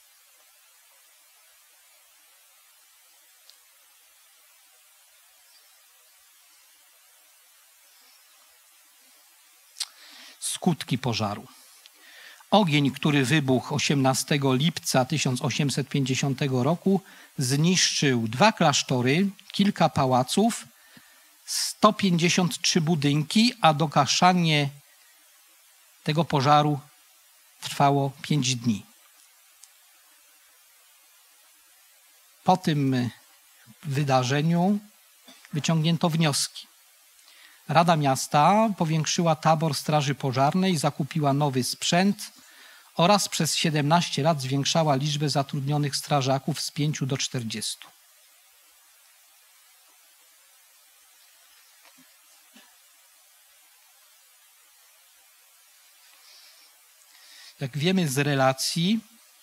Skutki pożaru. Ogień, który wybuchł osiemnastego lipca tysiąc osiemset pięćdziesiątego roku, zniszczył dwa klasztory, kilka pałaców, sto pięćdziesiąt trzy budynki, a dogaszanie tego pożaru trwało pięć dni. Po tym wydarzeniu wyciągnięto wnioski. Rada Miasta powiększyła tabor straży pożarnej, zakupiła nowy sprzęt oraz przez siedemnaście lat zwiększała liczbę zatrudnionych strażaków z pięciu do czterdziestu. Jak wiemy z relacji,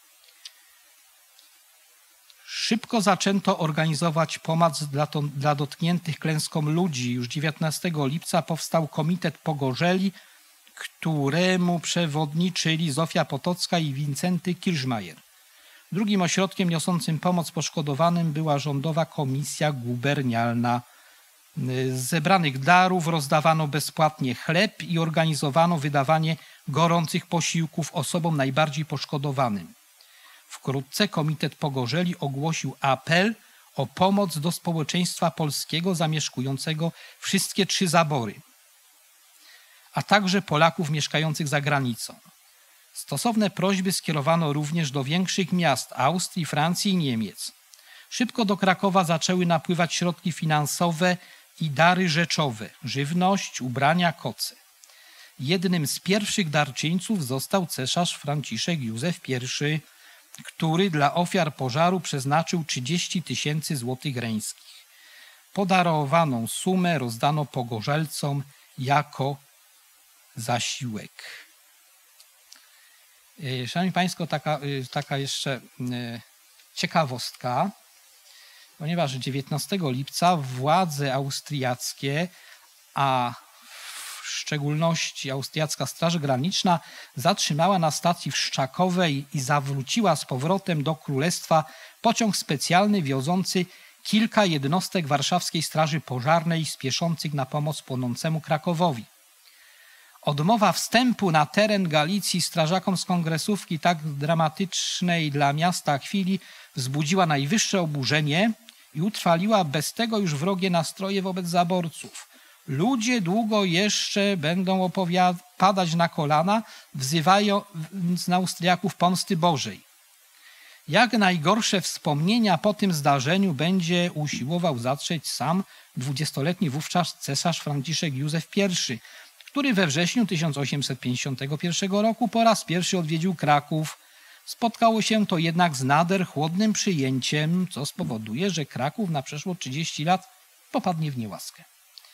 szybko zaczęto organizować pomoc dla, to, dla dotkniętych klęską ludzi. Już dziewiętnastego lipca powstał Komitet Pogorzeli, któremu przewodniczyli Zofia Potocka i Wincenty Kirchmajer. Drugim ośrodkiem niosącym pomoc poszkodowanym była Rządowa Komisja Gubernialna. Z zebranych darów rozdawano bezpłatnie chleb i organizowano wydawanie gorących posiłków osobom najbardziej poszkodowanym. Wkrótce Komitet Pogorzeli ogłosił apel o pomoc do społeczeństwa polskiego zamieszkującego wszystkie trzy zabory, a także Polaków mieszkających za granicą. Stosowne prośby skierowano również do większych miast Austrii, Francji i Niemiec. Szybko do Krakowa zaczęły napływać środki finansowe i dary rzeczowe, żywność, ubrania, koce. Jednym z pierwszych darczyńców został cesarz Franciszek Józef I, który dla ofiar pożaru przeznaczył trzydzieści tysięcy złotych reńskich. Podarowaną sumę rozdano pogorzelcom jako zasiłek. Szanowni Państwo, taka, taka jeszcze ciekawostka, ponieważ dziewiętnastego lipca władze austriackie, a w szczególności austriacka Straż Graniczna, zatrzymała na stacji Wszczakowej i zawróciła z powrotem do Królestwa pociąg specjalny wiozący kilka jednostek warszawskiej Straży Pożarnej spieszących na pomoc płonącemu Krakowowi. Odmowa wstępu na teren Galicji strażakom z kongresówki tak dramatycznej dla miasta chwili wzbudziła najwyższe oburzenie i utrwaliła bez tego już wrogie nastroje wobec zaborców. Ludzie długo jeszcze będą padać na kolana, wzywając na Austriaków pomsty Bożej. Jak najgorsze wspomnienia po tym zdarzeniu będzie usiłował zatrzeć sam dwudziestoletni wówczas cesarz Franciszek Józef I, który we wrześniu tysiąc osiemset pięćdziesiątego pierwszego roku po raz pierwszy odwiedził Kraków. Spotkało się to jednak z nader chłodnym przyjęciem, co spowoduje, że Kraków na przeszło trzydzieści lat popadnie w niełaskę.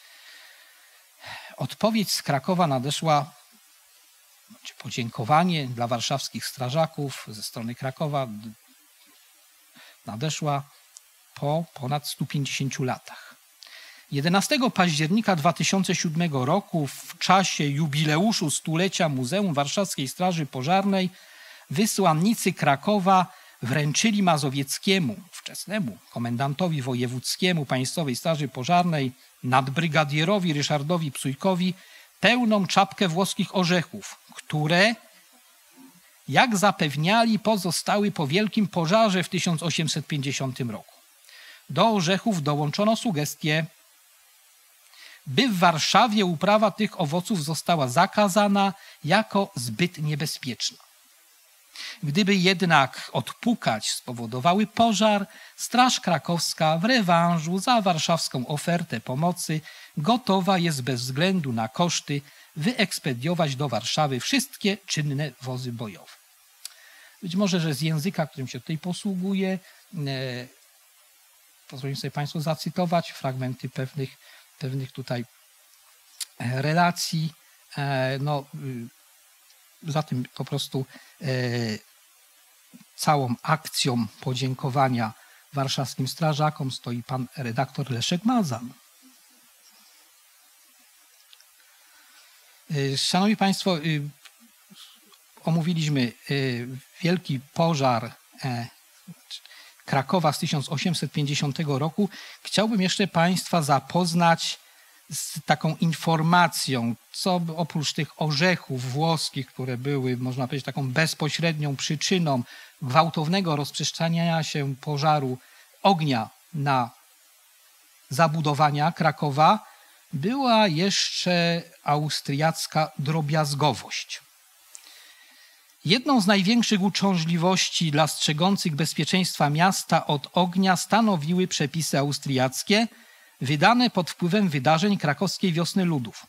Odpowiedź z Krakowa nadeszła, znaczy podziękowanie dla warszawskich strażaków ze strony Krakowa nadeszła po ponad stu pięćdziesięciu latach. jedenastego października dwa tysiące siódmego roku, w czasie jubileuszu stulecia Muzeum Warszawskiej Straży Pożarnej, wysłannicy Krakowa wręczyli mazowieckiemu, wczesnemu komendantowi wojewódzkiemu Państwowej Straży Pożarnej, nadbrygadierowi Ryszardowi Psujkowi, pełną czapkę włoskich orzechów, które, jak zapewniali, pozostały po wielkim pożarze w tysiąc osiemset pięćdziesiątym roku. Do orzechów dołączono sugestię, by w Warszawie uprawa tych owoców została zakazana jako zbyt niebezpieczna. Gdyby jednak odpukać spowodowały pożar, Straż Krakowska w rewanżu za warszawską ofertę pomocy gotowa jest bez względu na koszty wyekspediować do Warszawy wszystkie czynne wozy bojowe. Być może, że z języka, którym się tutaj posługuję, e, pozwolę sobie Państwu zacytować fragmenty pewnych, pewnych tutaj relacji. E, no, za tym po prostu e, całą akcją podziękowania warszawskim strażakom stoi pan redaktor Leszek Mazan. E, Szanowni Państwo, e, omówiliśmy e, wielki pożar e, Krakowa z tysiąc osiemset pięćdziesiątego roku. Chciałbym jeszcze Państwa zapoznać z taką informacją, co oprócz tych orzechów włoskich, które były, można powiedzieć, taką bezpośrednią przyczyną gwałtownego rozprzestrzeniania się pożaru ognia na zabudowania Krakowa, była jeszcze austriacka drobiazgowość. Jedną z największych uciążliwości dla strzegących bezpieczeństwa miasta od ognia stanowiły przepisy austriackie, wydane pod wpływem wydarzeń krakowskiej Wiosny Ludów.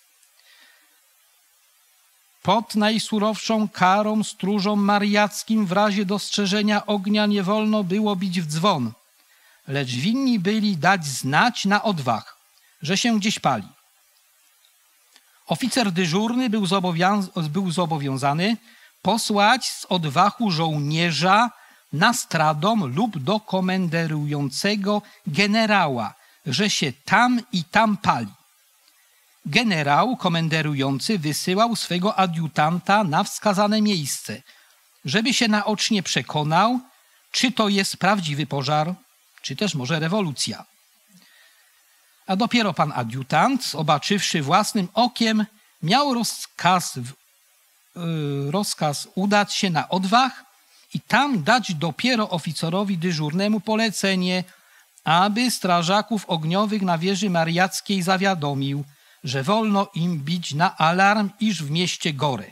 Pod najsurowszą karą stróżom mariackim w razie dostrzeżenia ognia nie wolno było bić w dzwon, lecz winni byli dać znać na odwach, że się gdzieś pali. Oficer dyżurny był, zobowiąz- był zobowiązany posłać z odwachu żołnierza na stradom lub do komenderującego generała, że się tam i tam pali. generał komenderujący wysyłał swego adiutanta na wskazane miejsce, żeby się naocznie przekonał, czy to jest prawdziwy pożar, czy też może rewolucja. A dopiero pan adiutant, zobaczywszy własnym okiem, miał rozkaz, yy, rozkaz udać się na odwach i tam dać dopiero oficerowi dyżurnemu polecenie, aby strażaków ogniowych na wieży mariackiej zawiadomił, że wolno im bić na alarm, iż w mieście gory.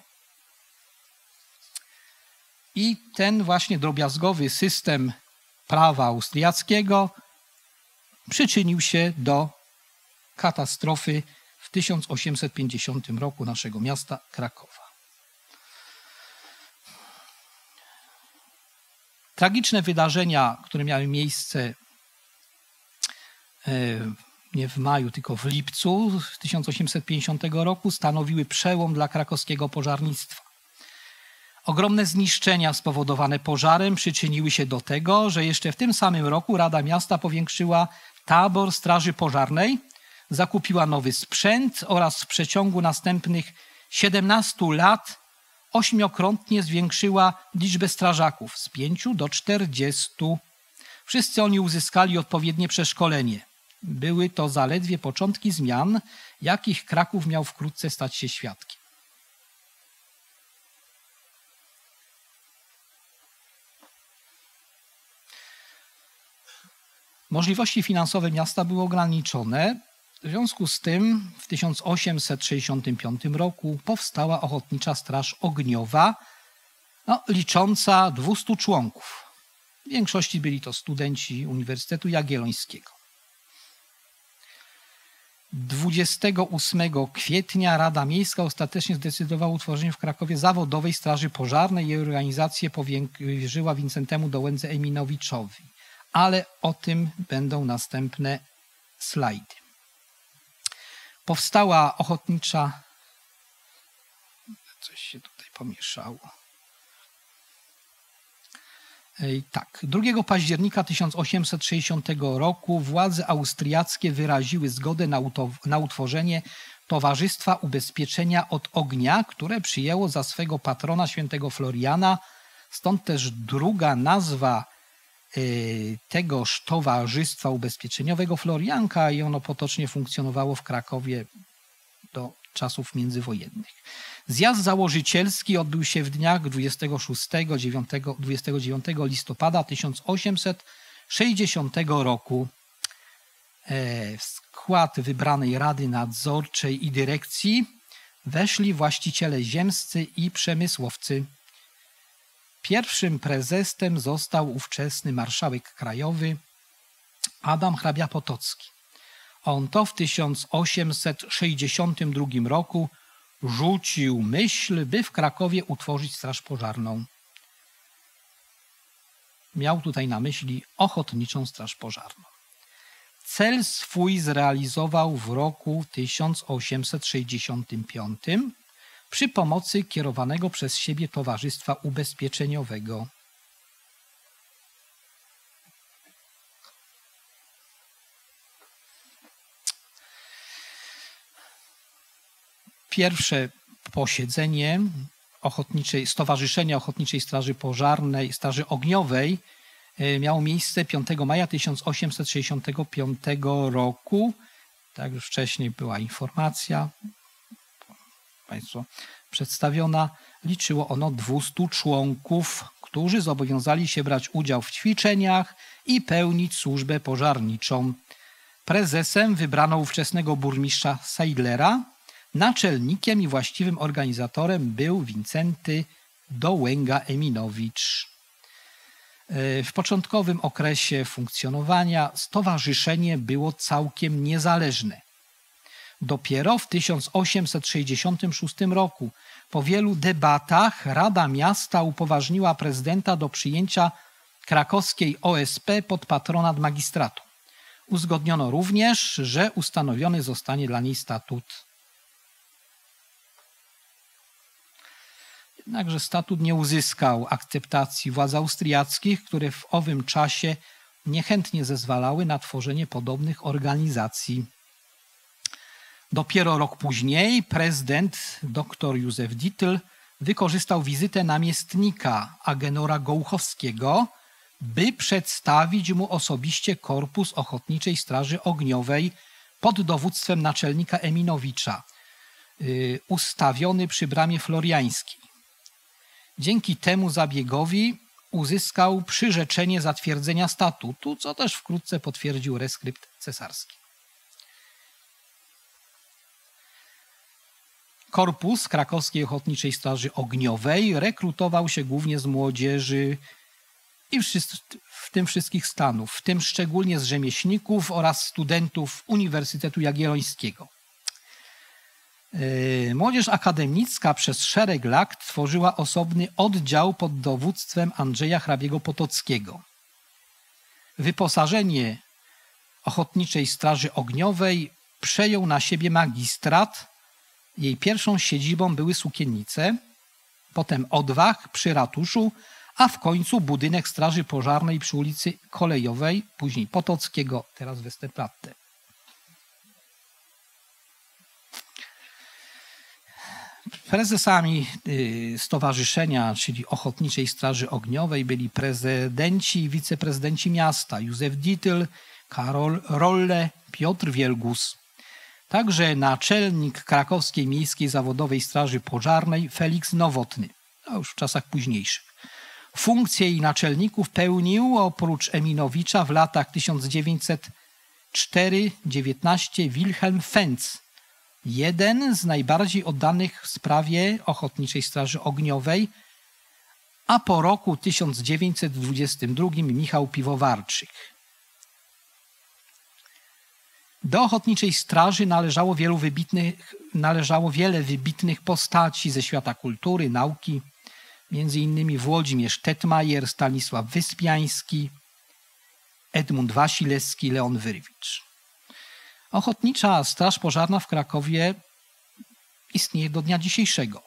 I ten właśnie drobiazgowy system prawa austriackiego przyczynił się do katastrofy w tysiąc osiemset pięćdziesiątym roku naszego miasta Krakowa. Tragiczne wydarzenia, które miały miejsce nie w maju, tylko w lipcu tysiąc osiemset pięćdziesiątego roku, stanowiły przełom dla krakowskiego pożarnictwa. Ogromne zniszczenia spowodowane pożarem przyczyniły się do tego, że jeszcze w tym samym roku Rada Miasta powiększyła tabor straży pożarnej, zakupiła nowy sprzęt oraz w przeciągu następnych siedemnastu lat ośmiokrotnie zwiększyła liczbę strażaków z pięciu do czterdziestu. Wszyscy oni uzyskali odpowiednie przeszkolenie. Były to zaledwie początki zmian, jakich Kraków miał wkrótce stać się świadkiem. Możliwości finansowe miasta były ograniczone. W związku z tym w tysiąc osiemset sześćdziesiątym piątym roku powstała Ochotnicza Straż Ogniowa, no, licząca dwustu członków. W większości byli to studenci Uniwersytetu Jagiellońskiego. dwudziestego ósmego kwietnia Rada Miejska ostatecznie zdecydowała o utworzeniu w Krakowie zawodowej straży pożarnej. Jej organizację powierzyła Wincentemu Dołędze-Eminowiczowi. Ale o tym będą następne slajdy. Powstała ochotnicza... Coś się tutaj pomieszało. Tak, drugiego października tysiąc osiemset sześćdziesiątego roku władze austriackie wyraziły zgodę na, na utworzenie Towarzystwa Ubezpieczenia od Ognia, które przyjęło za swego patrona świętego Floriana. Stąd też druga nazwa y, tegoż Towarzystwa Ubezpieczeniowego Florianka i ono potocznie funkcjonowało w Krakowie do czasów międzywojennych. Zjazd założycielski odbył się w dniach dwudziestego szóstego do dwudziestego dziewiątego listopada tysiąc osiemset sześćdziesiątego roku. W skład wybranej Rady Nadzorczej i Dyrekcji weszli właściciele ziemscy i przemysłowcy. Pierwszym prezesem został ówczesny marszałek krajowy Adam hrabia Potocki. On to w tysiąc osiemset sześćdziesiątym drugim roku rzucił myśl, by w Krakowie utworzyć straż pożarną. Miał tutaj na myśli Ochotniczą Straż Pożarną. Cel swój zrealizował w roku tysiąc osiemset sześćdziesiątym piątym przy pomocy kierowanego przez siebie Towarzystwa Ubezpieczeniowego. Pierwsze posiedzenie Ochotniczej, Stowarzyszenia Ochotniczej Straży Pożarnej, Straży Ogniowej miało miejsce piątego maja tysiąc osiemset sześćdziesiątego piątego roku. Tak już wcześniej była informacja Państwu przedstawiona. Liczyło ono dwustu członków, którzy zobowiązali się brać udział w ćwiczeniach i pełnić służbę pożarniczą. Prezesem wybrano ówczesnego burmistrza Seidlera. Naczelnikiem i właściwym organizatorem był Wincenty Dołęga-Eminowicz. W początkowym okresie funkcjonowania stowarzyszenie było całkiem niezależne. Dopiero w tysiąc osiemset sześćdziesiątym szóstym roku po wielu debatach Rada Miasta upoważniła prezydenta do przyjęcia krakowskiej O S P pod patronat magistratu. Uzgodniono również, że ustanowiony zostanie dla niej statut. Jednakże statut nie uzyskał akceptacji władz austriackich, które w owym czasie niechętnie zezwalały na tworzenie podobnych organizacji. Dopiero rok później prezydent dr Józef Dietl wykorzystał wizytę namiestnika Agenora Gołuchowskiego, by przedstawić mu osobiście korpus Ochotniczej Straży Ogniowej pod dowództwem naczelnika Eminowicza, yy, ustawiony przy Bramie Floriańskiej. Dzięki temu zabiegowi uzyskał przyrzeczenie zatwierdzenia statutu, co też wkrótce potwierdził reskrypt cesarski. Korpus Krakowskiej Ochotniczej Straży Ogniowej rekrutował się głównie z młodzieży i w tym wszystkich stanów, w tym szczególnie z rzemieślników oraz studentów Uniwersytetu Jagiellońskiego. Młodzież akademicka przez szereg lat tworzyła osobny oddział pod dowództwem Andrzeja Hrabiego Potockiego. Wyposażenie Ochotniczej Straży Ogniowej przejął na siebie magistrat. Jej pierwszą siedzibą były Sukiennice, potem Odwach przy ratuszu, a w końcu budynek Straży Pożarnej przy ulicy Kolejowej, później Potockiego, teraz Westerplatte. Prezesami stowarzyszenia, czyli Ochotniczej Straży Ogniowej, byli prezydenci i wiceprezydenci miasta Józef Dietl, Karol Rolle, Piotr Wielgus. Także naczelnik Krakowskiej Miejskiej Zawodowej Straży Pożarnej Feliks Nowotny, a już w czasach późniejszych. Funkcję jej naczelników pełnił oprócz Eminowicza w latach tysiąc dziewięćset cztery do dziewiętnastego Wilhelm Fentz, jeden z najbardziej oddanych w sprawie Ochotniczej Straży Ogniowej, a po roku tysiąc dziewięćset dwudziestym drugim Michał Piwowarczyk. Do Ochotniczej Straży należało, wielu wybitnych, należało wiele wybitnych postaci ze świata kultury, nauki, między innymi Włodzimierz Tetmajer, Stanisław Wyspiański, Edmund Wasilewski, Leon Wyrwicz. Ochotnicza Straż Pożarna w Krakowie istnieje do dnia dzisiejszego.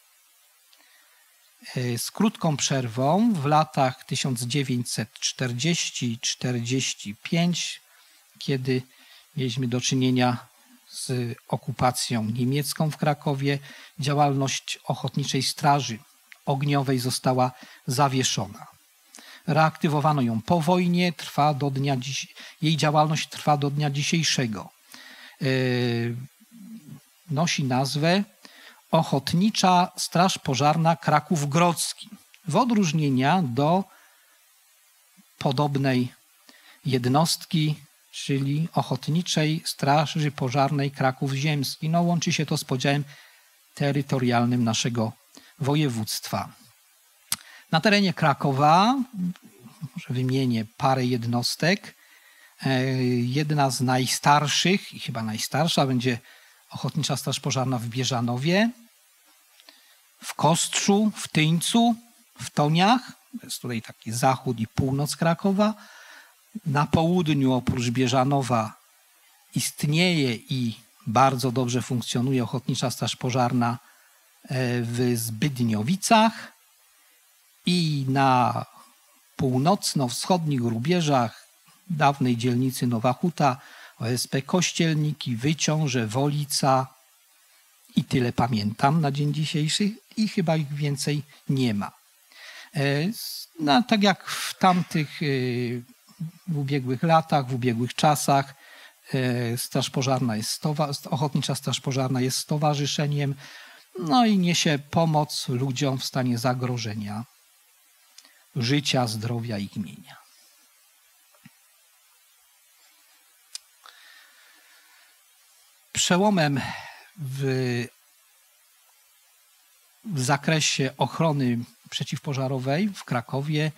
Z krótką przerwą w latach tysiąc dziewięćset czterdziestym do czterdziestego piątego, kiedy mieliśmy do czynienia z okupacją niemiecką w Krakowie, działalność Ochotniczej Straży Ogniowej została zawieszona. Reaktywowano ją po wojnie, trwa do dnia dziś... jej działalność trwa do dnia dzisiejszego. Yy... Nosi nazwę Ochotnicza Straż Pożarna Kraków Grodzki. W odróżnieniu do podobnej jednostki, czyli Ochotniczej Straży Pożarnej Kraków Ziemski. No, łączy się to z podziałem terytorialnym naszego województwa. Na terenie Krakowa, może wymienię parę jednostek, jedna z najstarszych i chyba najstarsza będzie Ochotnicza Straż Pożarna w Bieżanowie, w Kostrzu, w Tyńcu, w Toniach, to jest tutaj taki zachód i północ Krakowa. Na południu oprócz Bieżanowa istnieje i bardzo dobrze funkcjonuje Ochotnicza Straż Pożarna w Zbydniowicach i na północno-wschodnich rubieżach dawnej dzielnicy Nowa Huta, O S P Kościelniki, Wyciąże, Wolica i tyle pamiętam na dzień dzisiejszy i chyba ich więcej nie ma. No, tak jak w tamtych w ubiegłych latach, w ubiegłych czasach Straż Pożarna jest Ochotnicza Straż Pożarna jest stowarzyszeniem, no i niesie pomoc ludziom w stanie zagrożenia życia, zdrowia i mienia. Przełomem w, w zakresie ochrony przeciwpożarowej w Krakowie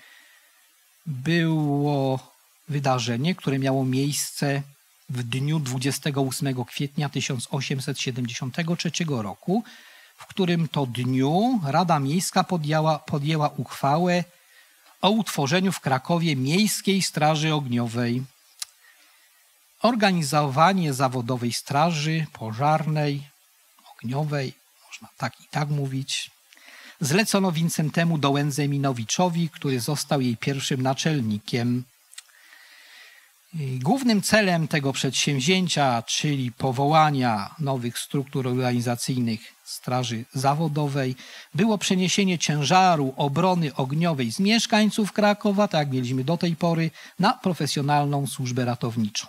było wydarzenie, które miało miejsce w dniu dwudziestego ósmego kwietnia tysiąc osiemset siedemdziesiątego trzeciego roku, w którym to dniu Rada Miejska podjęła, podjęła uchwałę o utworzeniu w Krakowie Miejskiej Straży Ogniowej. Organizowanie zawodowej straży pożarnej, ogniowej, można tak i tak mówić, zlecono Wincentemu Dołędze Minowiczowi, który został jej pierwszym naczelnikiem. Głównym celem tego przedsięwzięcia, czyli powołania nowych struktur organizacyjnych Straży Zawodowej, było przeniesienie ciężaru obrony ogniowej z mieszkańców Krakowa, tak jak mieliśmy do tej pory, na profesjonalną służbę ratowniczą.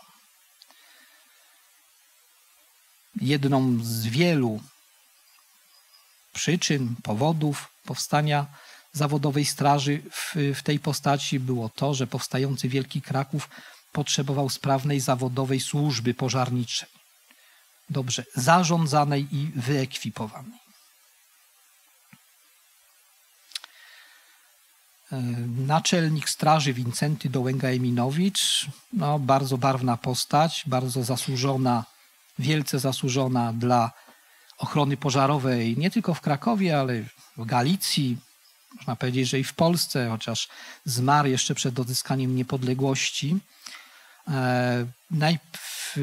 Jedną z wielu przyczyn, powodów powstania Zawodowej Straży w, w tej postaci było to, że powstający Wielki Kraków potrzebował sprawnej zawodowej służby pożarniczej, dobrze zarządzanej i wyekwipowanej. Naczelnik Straży Wincenty Dołęga-Eminowicz, no, bardzo barwna postać, bardzo zasłużona, wielce zasłużona dla ochrony pożarowej nie tylko w Krakowie, ale w Galicji, można powiedzieć, że i w Polsce, chociaż zmarł jeszcze przed odzyskaniem niepodległości. Najpierw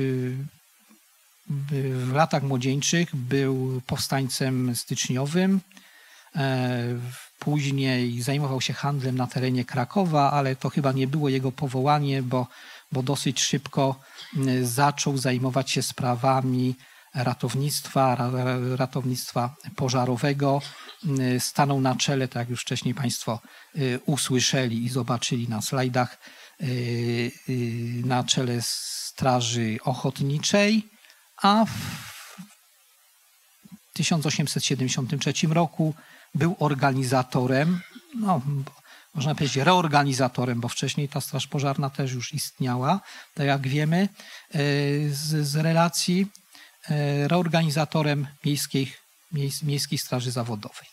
w latach młodzieńczych był powstańcem styczniowym, później zajmował się handlem na terenie Krakowa, ale to chyba nie było jego powołanie, bo, bo dosyć szybko zaczął zajmować się sprawami ratownictwa, ratownictwa pożarowego. Stanął na czele, tak jak już wcześniej Państwo usłyszeli i zobaczyli na slajdach, na czele Straży Ochotniczej, a w tysiąc osiemset siedemdziesiątym trzecim roku był organizatorem, no, można powiedzieć reorganizatorem, bo wcześniej ta Straż Pożarna też już istniała, tak jak wiemy z, z relacji, reorganizatorem miejskiej, miejskiej Straży Zawodowej.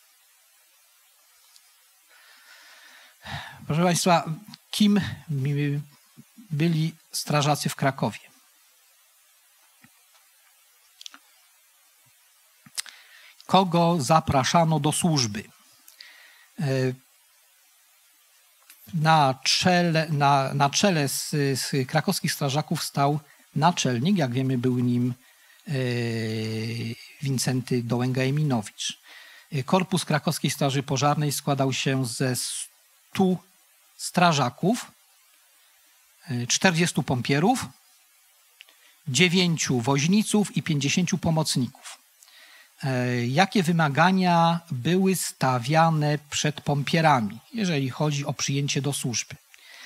Proszę Państwa, kim byli strażacy w Krakowie? Kogo zapraszano do służby? Na czele, na, na czele z, z krakowskich strażaków stał naczelnik, jak wiemy był nim Wincenty Dołęga-Eminowicz. Korpus Krakowskiej Straży Pożarnej składał się ze stu strażaków, czterdziestu pompierów, dziewięciu woźniców i pięćdziesięciu pomocników. Jakie wymagania były stawiane przed pompierami, jeżeli chodzi o przyjęcie do służby?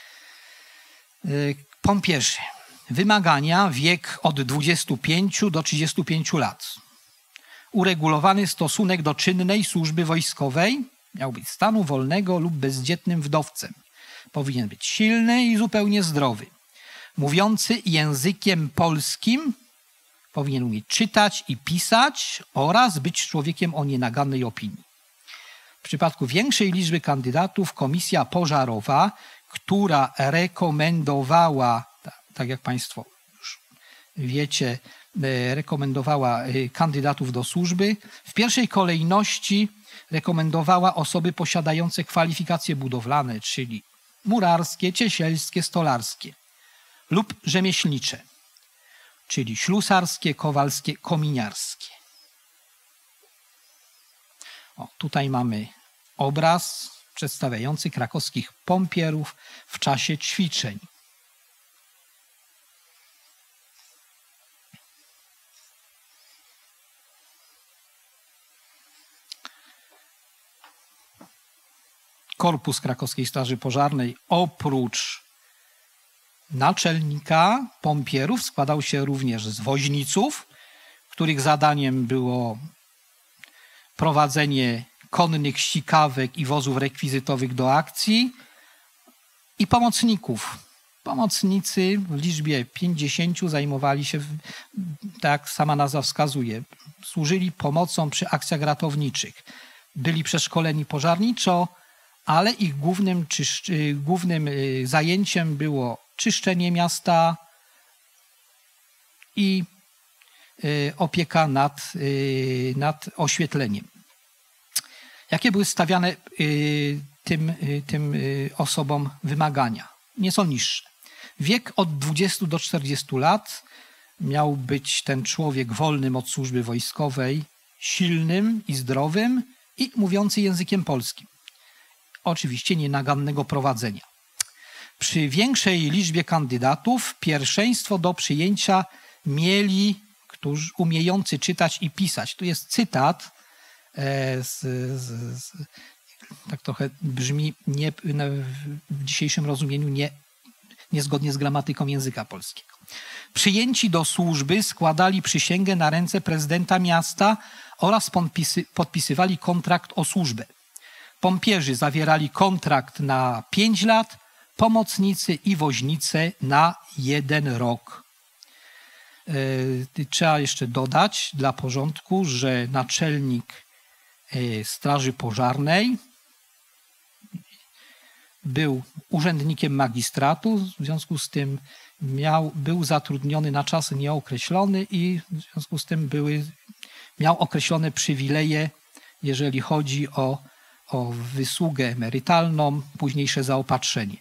Pompierzy. Wymagania: wiek od dwudziestu pięciu do trzydziestu pięciu lat. Uregulowany stosunek do czynnej służby wojskowej, miał być stanu wolnego lub bezdzietnym wdowcem. Powinien być silny i zupełnie zdrowy. Mówiący językiem polskim, powinien umieć czytać i pisać oraz być człowiekiem o nienagannej opinii. W przypadku większej liczby kandydatów komisja pożarowa, która rekomendowała, tak jak Państwo już wiecie, rekomendowała kandydatów do służby, w pierwszej kolejności rekomendowała osoby posiadające kwalifikacje budowlane, czyli murarskie, ciesielskie, stolarskie lub rzemieślnicze, czyli ślusarskie, kowalskie, kominiarskie. O, tutaj mamy obraz przedstawiający krakowskich pompierów w czasie ćwiczeń. Korpus Krakowskiej Straży Pożarnej oprócz naczelnika pompierów składał się również z woźniców, których zadaniem było prowadzenie konnych sikawek i wozów rekwizytowych do akcji, i pomocników. Pomocnicy w liczbie pięćdziesięciu zajmowali się, tak jak sama nazwa wskazuje, służyli pomocą przy akcjach ratowniczych. Byli przeszkoleni pożarniczo, ale ich głównym, czyszcz, głównym zajęciem było czyszczenie miasta i opieka nad, nad oświetleniem. Jakie były stawiane tym, tym osobom wymagania? Nieco niższe. Wiek od dwudziestu do czterdziestu lat. Miał być ten człowiek wolnym od służby wojskowej, silnym i zdrowym i mówiący językiem polskim. Oczywiście nienagannego prowadzenia. Przy większej liczbie kandydatów pierwszeństwo do przyjęcia mieli którzy umiejący czytać i pisać. Tu jest cytat, e, z, z, z, tak trochę brzmi nie, w dzisiejszym rozumieniu nie, niezgodnie z gramatyką języka polskiego. Przyjęci do służby składali przysięgę na ręce prezydenta miasta oraz podpisy, podpisywali kontrakt o służbę. Pompierzy zawierali kontrakt na pięć lat, pomocnicy i woźnice na jeden rok. Yy, trzeba jeszcze dodać dla porządku, że naczelnik yy, Straży Pożarnej był urzędnikiem magistratu, w związku z tym miał, był zatrudniony na czas nieokreślony i w związku z tym były, miał określone przywileje, jeżeli chodzi o, o wysługę emerytalną, późniejsze zaopatrzenie.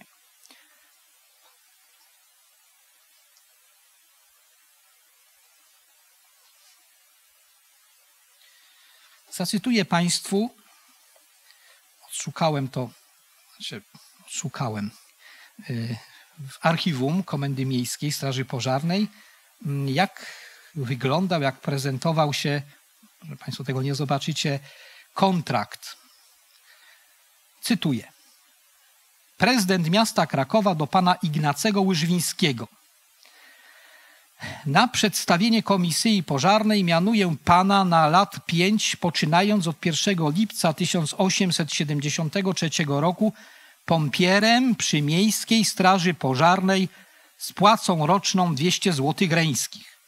Zacytuję Państwu, odszukałem to, znaczy szukałem w archiwum Komendy Miejskiej Straży Pożarnej, jak wyglądał, jak prezentował się, że Państwo tego nie zobaczycie, kontrakt. Cytuję. Prezydent miasta Krakowa do pana Ignacego Łyżwińskiego. Na przedstawienie komisji pożarnej mianuję pana na lat pięć, poczynając od pierwszego lipca tysiąc osiemset siedemdziesiątego trzeciego roku pompierem przy Miejskiej Straży Pożarnej z płacą roczną dwieście złotych reńskich.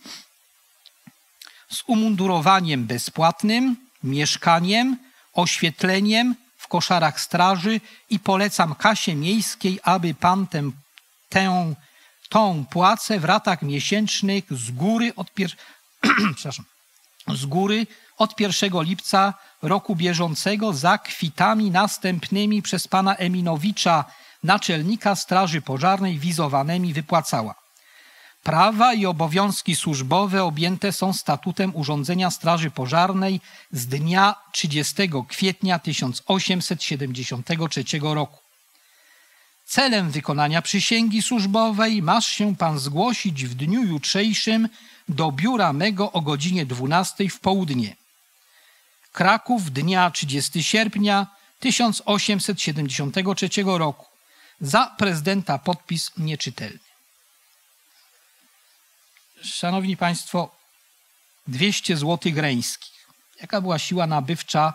Z umundurowaniem bezpłatnym, mieszkaniem, oświetleniem w koszarach straży i polecam kasie miejskiej, aby pan tę, tę tą płacę w ratach miesięcznych z góry od, pier... Przepraszam. z góry od pierwszego lipca roku bieżącego za kwitami następnymi przez pana Eminowicza, naczelnika Straży Pożarnej, wizowanymi wypłacała. Prawa i obowiązki służbowe objęte są statutem urządzenia Straży Pożarnej z dnia trzydziestego kwietnia tysiąc osiemset siedemdziesiątego trzeciego roku. Celem wykonania przysięgi służbowej masz się pan zgłosić w dniu jutrzejszym do biura mego o godzinie dwunastej w południe. Kraków, dnia trzydziestego sierpnia tysiąc osiemset siedemdziesiątego trzeciego roku. Za prezydenta podpis nieczytelny. Szanowni Państwo, dwieście złotych reńskich. Jaka była siła nabywcza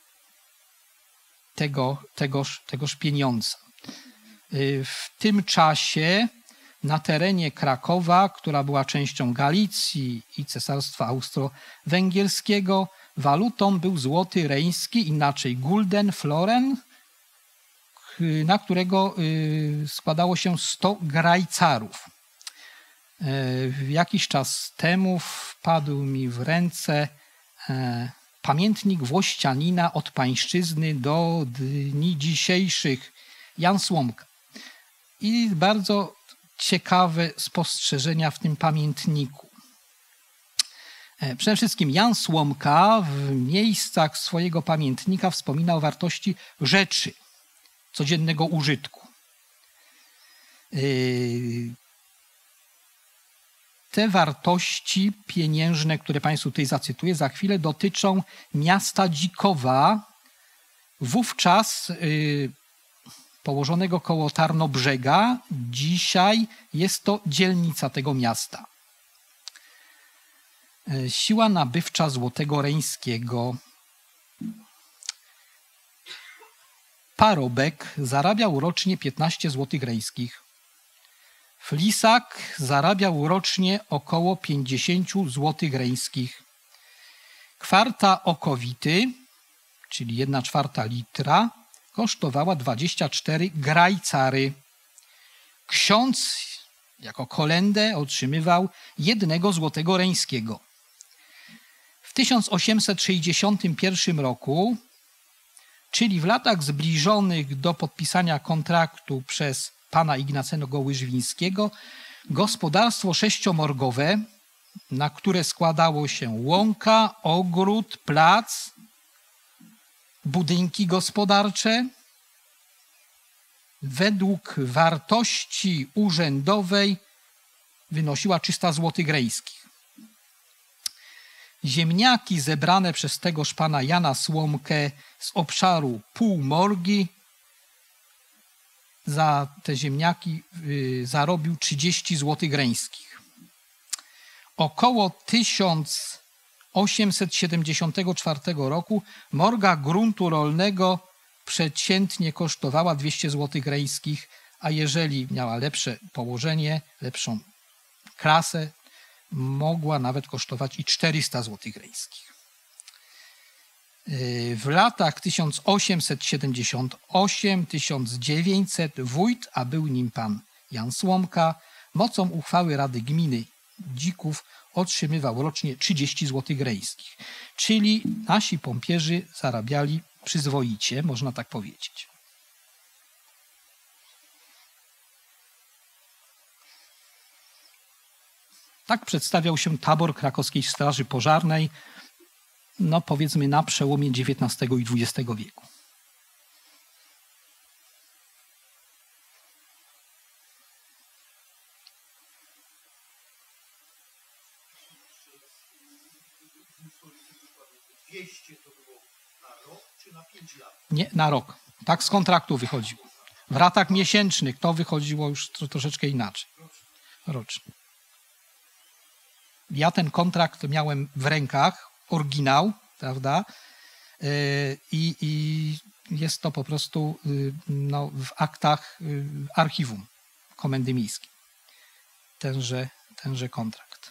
tego, tegoż, tegoż pieniądza? W tym czasie na terenie Krakowa, która była częścią Galicji i Cesarstwa Austro-Węgierskiego, walutą był złoty reński, inaczej gulden, floren, na którego składało się sto grajcarów. Jakiś czas temu wpadł mi w ręce pamiętnik włościanina od pańszczyzny do dni dzisiejszych, Jan Słomka. I bardzo ciekawe spostrzeżenia w tym pamiętniku. Przede wszystkim Jan Słomka w miejscach swojego pamiętnika wspomina o wartości rzeczy codziennego użytku. Te wartości pieniężne, które Państwu tutaj zacytuję, za chwilę dotyczą miasta Dzikowa, wówczas położonego koło Tarnobrzega. Dzisiaj jest to dzielnica tego miasta. Siła nabywcza złotego reńskiego. Parobek zarabiał rocznie piętnaście złotych reńskich. Flisak zarabiał rocznie około pięćdziesiąt złotych reńskich. Kwarta okowity, czyli jedna czwarta litra, kosztowała dwadzieścia cztery grajcary. Ksiądz jako kolędę otrzymywał jednego złotego reńskiego. W tysiąc osiemset sześćdziesiątym pierwszym roku, czyli w latach zbliżonych do podpisania kontraktu przez pana Ignacego Łyżwińskiego, gospodarstwo sześciomorgowe, na które składało się łąka, ogród, plac, budynki gospodarcze, według wartości urzędowej wynosiła trzysta złotych rejskich. Ziemniaki zebrane przez tegoż pana Jana Słomkę z obszaru Półmorgi, za te ziemniaki y, zarobił trzydzieści złotych reńskich. Około tysiąc osiemset siedemdziesiątego czwartego roku morga gruntu rolnego przeciętnie kosztowała dwieście złotych reńskich, a jeżeli miała lepsze położenie, lepszą krasę, mogła nawet kosztować i czterysta złotych reńskich. W latach tysiąc osiemset siedemdziesiąt osiem do tysiąc dziewięćset wójt, a był nim pan Jan Słomka, mocą uchwały Rady Gminy Dzików otrzymywał rocznie trzydzieści złotych reńskich. Czyli nasi pompierzy zarabiali przyzwoicie, można tak powiedzieć. Tak przedstawiał się tabor krakowskiej Straży Pożarnej, no powiedzmy na przełomie dziewiętnastego i dwudziestego wieku. dwieście to było na rok czy na pięć lat? Nie, na rok. Tak z kontraktu wychodziło. W ratach miesięcznych to wychodziło już troszeczkę inaczej. Rocznie. Ja ten kontrakt miałem w rękach, oryginał, prawda? I, i jest to po prostu no, w aktach archiwum Komendy Miejskiej. Tenże, tenże kontrakt.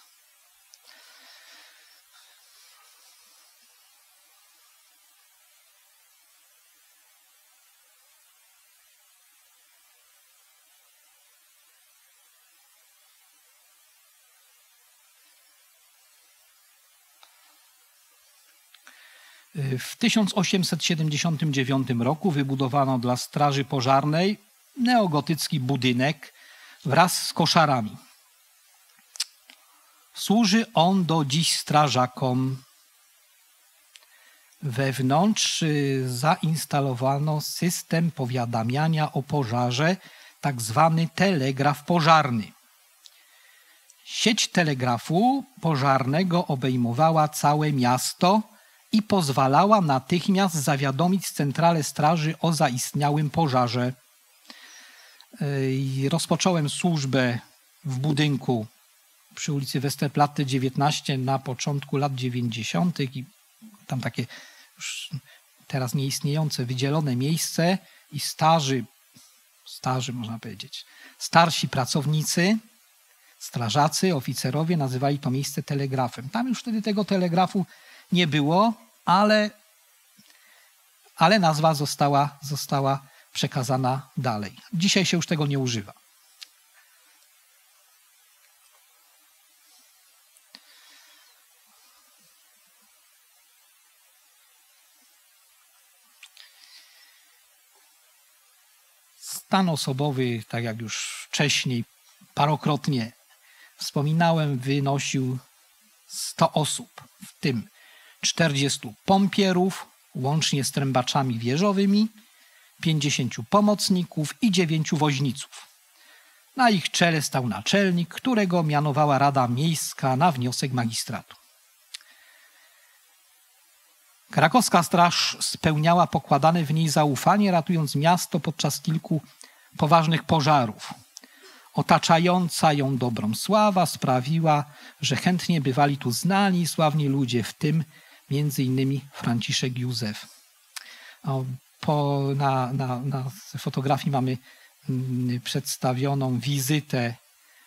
W tysiąc osiemset siedemdziesiątym dziewiątym roku wybudowano dla Straży Pożarnej neogotycki budynek wraz z koszarami. Służy on do dziś strażakom. Wewnątrz zainstalowano system powiadamiania o pożarze, tak zwany telegraf pożarny. Sieć telegrafu pożarnego obejmowała całe miasto i pozwalała natychmiast zawiadomić centralę straży o zaistniałym pożarze. Rozpocząłem służbę w budynku przy ulicy Westerplatte dziewiętnaście na początku lat dziewięćdziesiątych i tam takie już teraz nieistniejące wydzielone miejsce i starzy, starzy można powiedzieć, starsi pracownicy, strażacy, oficerowie nazywali to miejsce telegrafem. Tam już wtedy tego telegrafu nie było, ale, ale nazwa została, została przekazana dalej. Dzisiaj się już tego nie używa. Stan osobowy, tak jak już wcześniej parokrotnie wspominałem, wynosił sto osób, w tym czterdziestu pompierów, łącznie z trębaczami wieżowymi, pięćdziesięciu pomocników i dziewięciu woźniców. Na ich czele stał naczelnik, którego mianowała Rada Miejska na wniosek magistratu. Krakowska Straż spełniała pokładane w niej zaufanie, ratując miasto podczas kilku poważnych pożarów. Otaczająca ją dobrą sława sprawiła, że chętnie bywali tu znani i sławni ludzie, w tym między innymi Franciszek Józef. Po, na, na, na fotografii mamy przedstawioną wizytę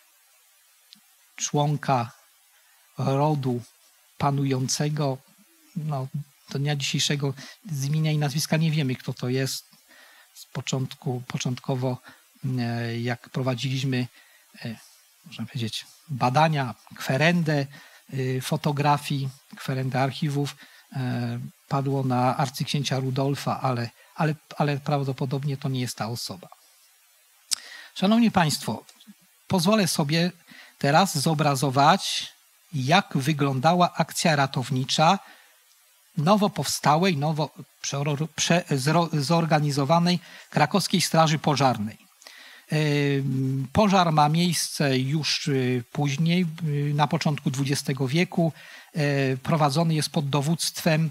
członka rodu panującego. No, do dnia dzisiejszego z imienia i nazwiska nie wiemy, kto to jest. Z początku, początkowo jak prowadziliśmy, można powiedzieć, badania, kwerendę fotografii, kwerendę archiwów, padło na arcyksięcia Rudolfa, ale, ale, ale prawdopodobnie to nie jest ta osoba. Szanowni Państwo, pozwolę sobie teraz zobrazować, jak wyglądała akcja ratownicza nowo powstałej, nowo prze, zorganizowanej Krakowskiej Straży Pożarnej. Pożar ma miejsce już później, na początku dwudziestego wieku. Prowadzony jest pod dowództwem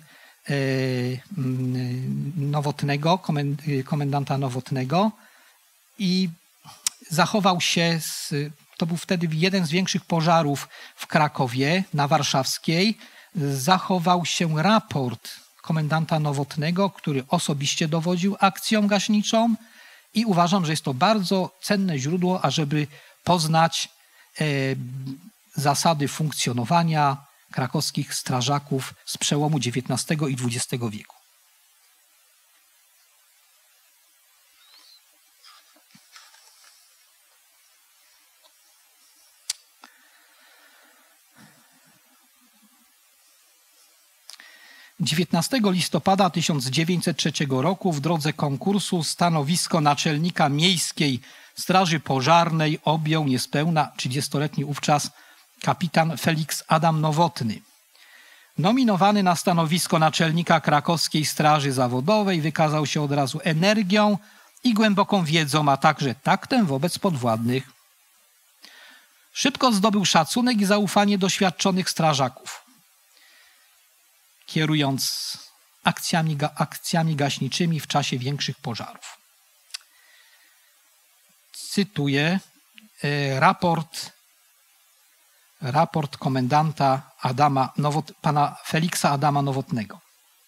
Nowotnego, komendanta Nowotnego i zachował się, z, to był wtedy jeden z większych pożarów w Krakowie na Warszawskiej, zachował się raport komendanta Nowotnego, który osobiście dowodził akcją gaśniczą i uważam, że jest to bardzo cenne źródło, ażeby poznać e, zasady funkcjonowania krakowskich strażaków z przełomu dziewiętnastego i dwudziestego wieku. dziewiętnastego listopada tysiąc dziewięćset trzeciego roku w drodze konkursu stanowisko naczelnika Miejskiej Straży Pożarnej objął niespełna trzydziestoletni wówczas kapitan Felix Adam Nowotny. Nominowany na stanowisko naczelnika Krakowskiej Straży Zawodowej wykazał się od razu energią i głęboką wiedzą, a także taktem wobec podwładnych. Szybko zdobył szacunek i zaufanie doświadczonych strażaków. Kierując akcjami, akcjami gaśniczymi w czasie większych pożarów. Cytuję raport, raport komendanta Adama Nowot, pana Feliksa Adama Nowotnego.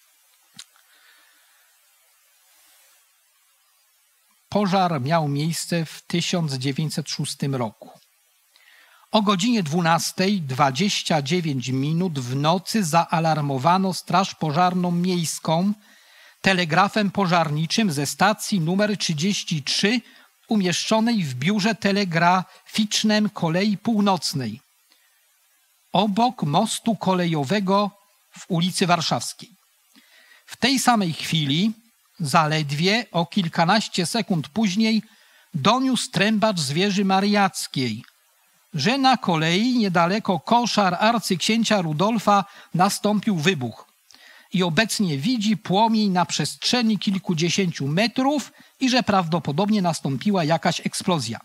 Pożar miał miejsce w tysiąc dziewięćset szóstym roku. O godzinie dwunastej dwadzieścia dziewięć minut w nocy zaalarmowano Straż Pożarną Miejską telegrafem pożarniczym ze stacji numer trzydzieści trzy umieszczonej w biurze telegraficznym Kolei Północnej obok mostu kolejowego w ulicy Warszawskiej. W tej samej chwili, zaledwie o kilkanaście sekund później, doniósł trębacz z wieży mariackiej, że na kolei niedaleko koszar arcyksięcia Rudolfa nastąpił wybuch i obecnie widzi płomień na przestrzeni kilkudziesięciu metrów i że prawdopodobnie nastąpiła jakaś eksplozja.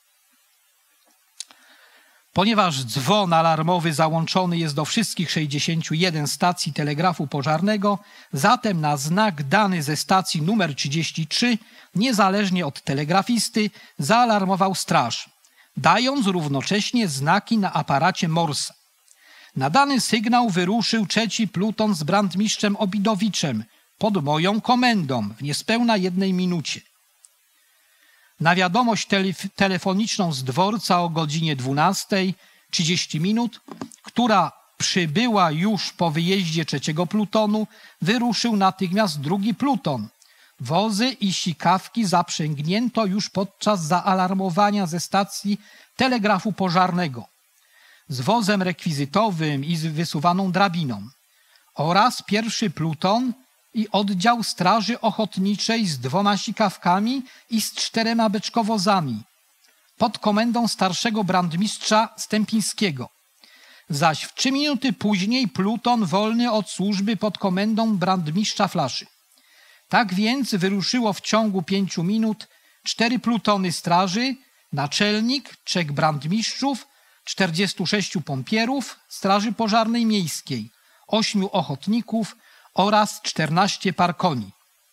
Ponieważ dzwon alarmowy załączony jest do wszystkich sześćdziesięciu jeden stacji telegrafu pożarnego, zatem na znak dany ze stacji numer trzydzieści trzy, niezależnie od telegrafisty, zaalarmował straż, dając równocześnie znaki na aparacie Morsa. Na dany sygnał wyruszył trzeci pluton z brandmistrzem Obidowiczem pod moją komendą w niespełna jednej minucie. Na wiadomość telef- telefoniczną z dworca o godzinie dwunastej trzydzieści minut, która przybyła już po wyjeździe trzeciego plutonu, wyruszył natychmiast drugi pluton. Wozy i sikawki zaprzęgnięto już podczas zaalarmowania ze stacji telegrafu pożarnego z wozem rekwizytowym i z wysuwaną drabiną oraz pierwszy pluton i oddział Straży Ochotniczej z dwoma sikawkami i z czterema beczkowozami pod komendą starszego brandmistrza Stępińskiego. Zaś w trzy minuty później pluton wolny od służby pod komendą brandmistrza Flaszy. Tak więc wyruszyło w ciągu pięciu minut cztery plutony straży, naczelnik, trzech brandmistrzów, czterdziestu sześciu pompierów Straży Pożarnej Miejskiej, ośmiu ochotników oraz czternaście par koni.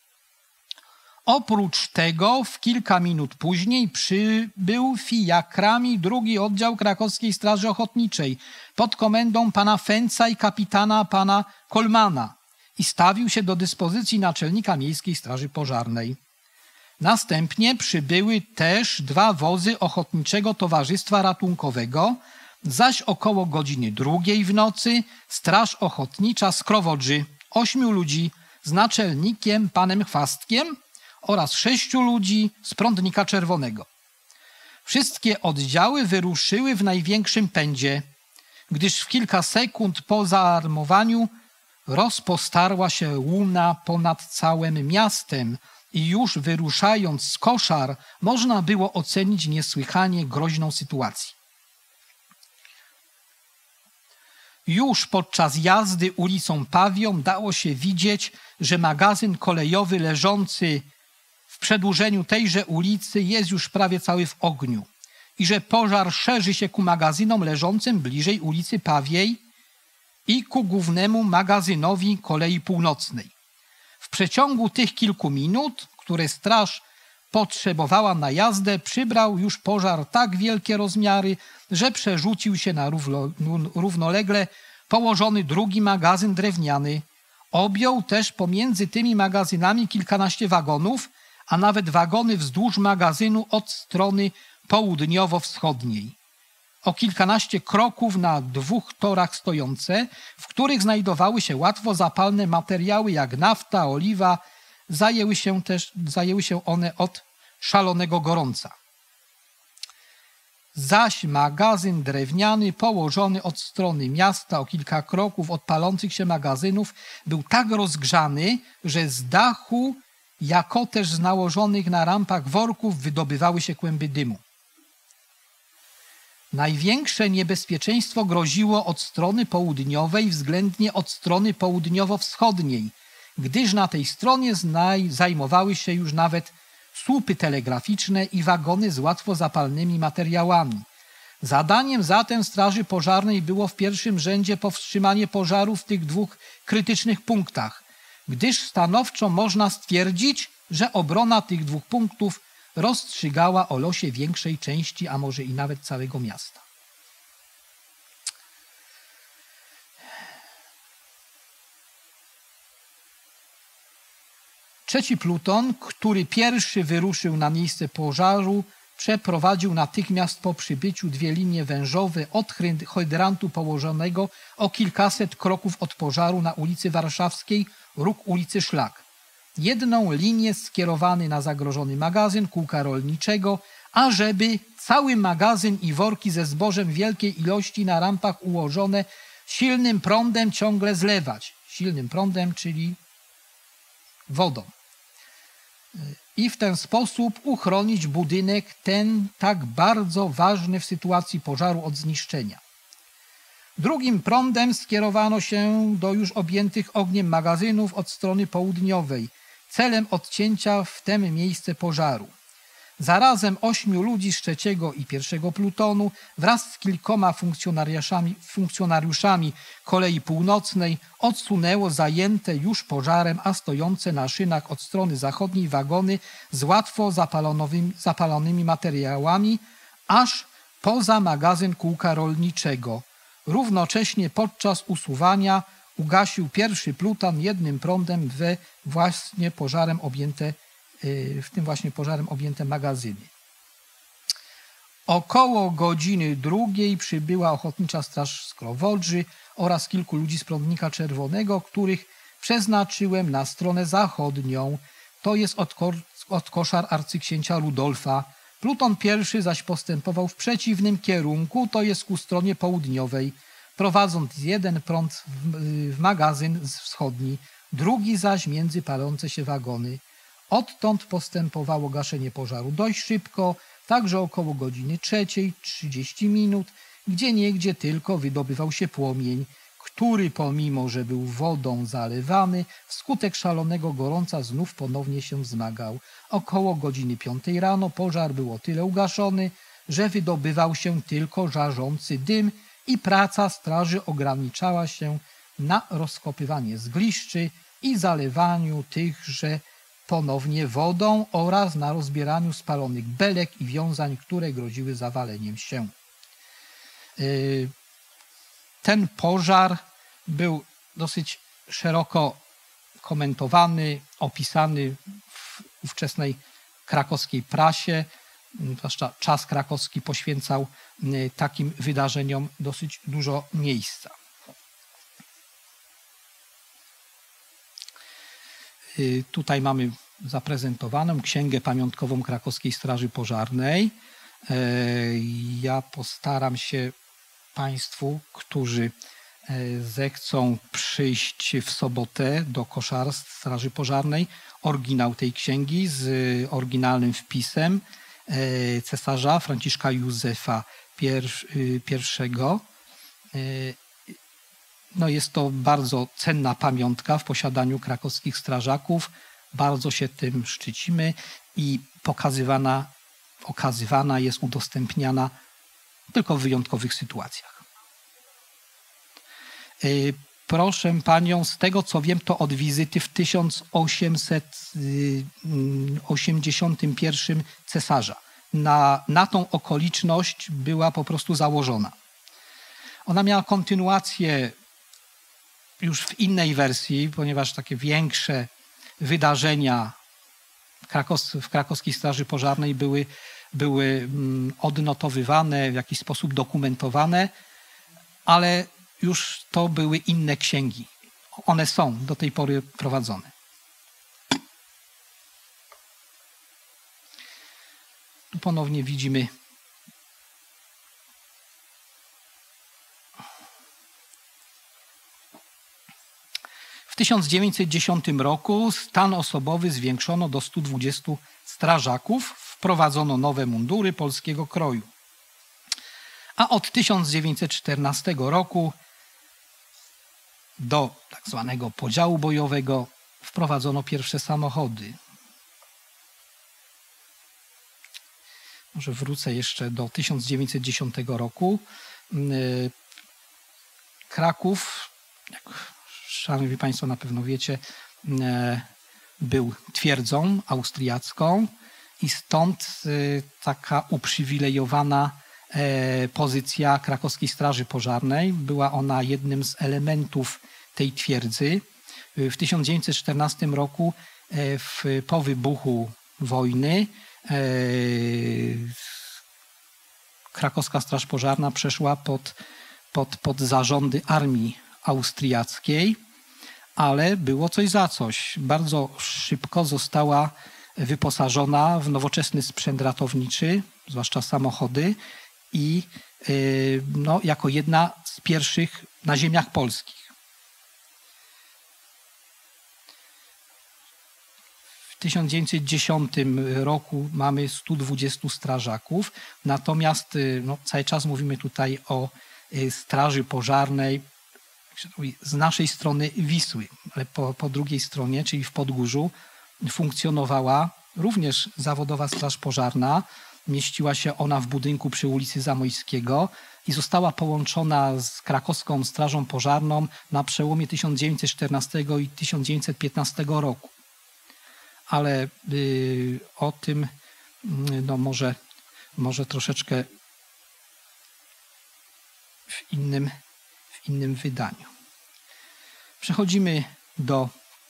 Oprócz tego w kilka minut później przybył fiakrami drugi oddział Krakowskiej Straży Ochotniczej pod komendą pana Fęca i kapitana pana Kolmana i stawił się do dyspozycji naczelnika Miejskiej Straży Pożarnej. Następnie przybyły też dwa wozy Ochotniczego Towarzystwa Ratunkowego, zaś około godziny drugiej w nocy Straż Ochotnicza z Krowodrzy, ośmiu ludzi z naczelnikiem panem Chwastkiem oraz sześciu ludzi z Prądnika Czerwonego. Wszystkie oddziały wyruszyły w największym pędzie, gdyż w kilka sekund po zaalarmowaniu rozpostarła się łuna ponad całym miastem i już wyruszając z koszar można było ocenić niesłychanie groźną sytuację. Już podczas jazdy ulicą Pawią dało się widzieć, że magazyn kolejowy leżący w przedłużeniu tejże ulicy jest już prawie cały w ogniu i że pożar szerzy się ku magazynom leżącym bliżej ulicy Pawiej i ku głównemu magazynowi Kolei Północnej. W przeciągu tych kilku minut, które straż potrzebowała na jazdę, przybrał już pożar tak wielkie rozmiary, że przerzucił się na równolegle położony drugi magazyn drewniany. Objął też pomiędzy tymi magazynami kilkanaście wagonów, a nawet wagony wzdłuż magazynu od strony południowo-wschodniej. O kilkanaście kroków na dwóch torach stojące, w których znajdowały się łatwo zapalne materiały jak nafta, oliwa, zajęły się też, zajęły się one od szalonego gorąca. Zaś magazyn drewniany położony od strony miasta o kilka kroków od palących się magazynów był tak rozgrzany, że z dachu, jako też z nałożonych na rampach worków wydobywały się kłęby dymu. Największe niebezpieczeństwo groziło od strony południowej, względnie od strony południowo-wschodniej, gdyż na tej stronie zajmowały się już nawet słupy telegraficzne i wagony z łatwo zapalnymi materiałami. Zadaniem zatem straży pożarnej było w pierwszym rzędzie powstrzymanie pożaru w tych dwóch krytycznych punktach, gdyż stanowczo można stwierdzić, że obrona tych dwóch punktów rozstrzygała o losie większej części, a może i nawet całego miasta. Trzeci pluton, który pierwszy wyruszył na miejsce pożaru, przeprowadził natychmiast po przybyciu dwie linie wężowe od hydrantu położonego o kilkaset kroków od pożaru na ulicy Warszawskiej, róg ulicy Szlak. Jedną linię skierowany na zagrożony magazyn kółka rolniczego, ażeby cały magazyn i worki ze zbożem wielkiej ilości na rampach ułożone silnym prądem ciągle zlewać. Silnym prądem, czyli wodą. I w ten sposób uchronić budynek ten tak bardzo ważny w sytuacji pożaru od zniszczenia. Drugim prądem skierowano się do już objętych ogniem magazynów od strony południowej, celem odcięcia w tem miejsce pożaru. Zarazem ośmiu ludzi z trzeciego i pierwszego plutonu wraz z kilkoma funkcjonariuszami, funkcjonariuszami Kolei Północnej odsunęło zajęte już pożarem, a stojące na szynach od strony zachodniej wagony z łatwo zapalonymi materiałami, aż poza magazyn kółka rolniczego. Równocześnie podczas usuwania ugasił pierwszy pluton jednym prądem we właśnie pożarem objęte, w tym właśnie pożarem objęte magazyny. Około godziny drugiej przybyła Ochotnicza Straż Skrowodrzy oraz kilku ludzi z Prądnika Czerwonego, których przeznaczyłem na stronę zachodnią, to jest od, ko od koszar arcyksięcia Rudolfa. Pluton pierwszy zaś postępował w przeciwnym kierunku, to jest ku stronie południowej, prowadząc jeden prąd w, w magazyn wschodni, drugi zaś między palące się wagony. Odtąd postępowało gaszenie pożaru dość szybko, także około godziny trzeciej, trzydzieści minut, gdzie niegdzie tylko wydobywał się płomień, który pomimo, że był wodą zalewany, wskutek szalonego gorąca znów ponownie się wzmagał. Około godziny piątej rano pożar był o tyle ugaszony, że wydobywał się tylko żarzący dym i praca straży ograniczała się na rozkopywanie zgliszczy i zalewaniu tychże ponownie wodą oraz na rozbieraniu spalonych belek i wiązań, które groziły zawaleniem się. Ten pożar był dosyć szeroko komentowany, opisany w ówczesnej krakowskiej prasie, zwłaszcza czas krakowski poświęcał takim wydarzeniom dosyć dużo miejsca. Tutaj mamy zaprezentowaną księgę pamiątkową Krakowskiej Straży Pożarnej. Ja postaram się Państwu, którzy zechcą przyjść w sobotę do koszar Straży Pożarnej, oryginał tej księgi z oryginalnym wpisem cesarza Franciszka Józefa I no jest to bardzo cenna pamiątka w posiadaniu krakowskich strażaków. Bardzo się tym szczycimy i pokazywana, okazywana jest, udostępniana tylko w wyjątkowych sytuacjach. Proszę panią, z tego co wiem, to od wizyty w tysiąc osiemset osiemdziesiątym pierwszym cesarza. Na, na tą okoliczność była po prostu założona. Ona miała kontynuację już w innej wersji, ponieważ takie większe wydarzenia w Krakowskiej Straży Pożarnej były, były odnotowywane, w jakiś sposób dokumentowane, ale już to były inne księgi. One są do tej pory prowadzone. Tu ponownie widzimy w tysiąc dziewięćset dziesiątym roku stan osobowy zwiększono do stu dwudziestu strażaków, wprowadzono nowe mundury polskiego kroju. A od tysiąc dziewięćset czternastego roku do tak zwanego podziału bojowego wprowadzono pierwsze samochody. Może wrócę jeszcze do tysiąc dziewięćset dziesiątego roku. Kraków, jak szanowni państwo na pewno wiecie, był twierdzą austriacką i stąd taka uprzywilejowana pozycja Krakowskiej Straży Pożarnej. Była ona jednym z elementów tej twierdzy. W tysiąc dziewięćset czternastym roku w, po wybuchu wojny Krakowska Straż Pożarna przeszła pod, pod, pod zarządy armii austriackiej, ale było coś za coś. Bardzo szybko została wyposażona w nowoczesny sprzęt ratowniczy, zwłaszcza samochody, i no, jako jedna z pierwszych na ziemiach polskich. W tysiąc dziewięćset dziesiątym roku mamy stu dwudziestu strażaków, natomiast no, cały czas mówimy tutaj o straży pożarnej z naszej strony Wisły, ale po, po drugiej stronie, czyli w Podgórzu, funkcjonowała również zawodowa straż pożarna. Mieściła się ona w budynku przy ulicy Zamojskiego i została połączona z Krakowską Strażą Pożarną na przełomie tysiąc dziewięćset czternastego i tysiąc dziewięćset piętnastego roku. Ale y, o tym no może, może troszeczkę w innym, w innym wydaniu. Przechodzimy do...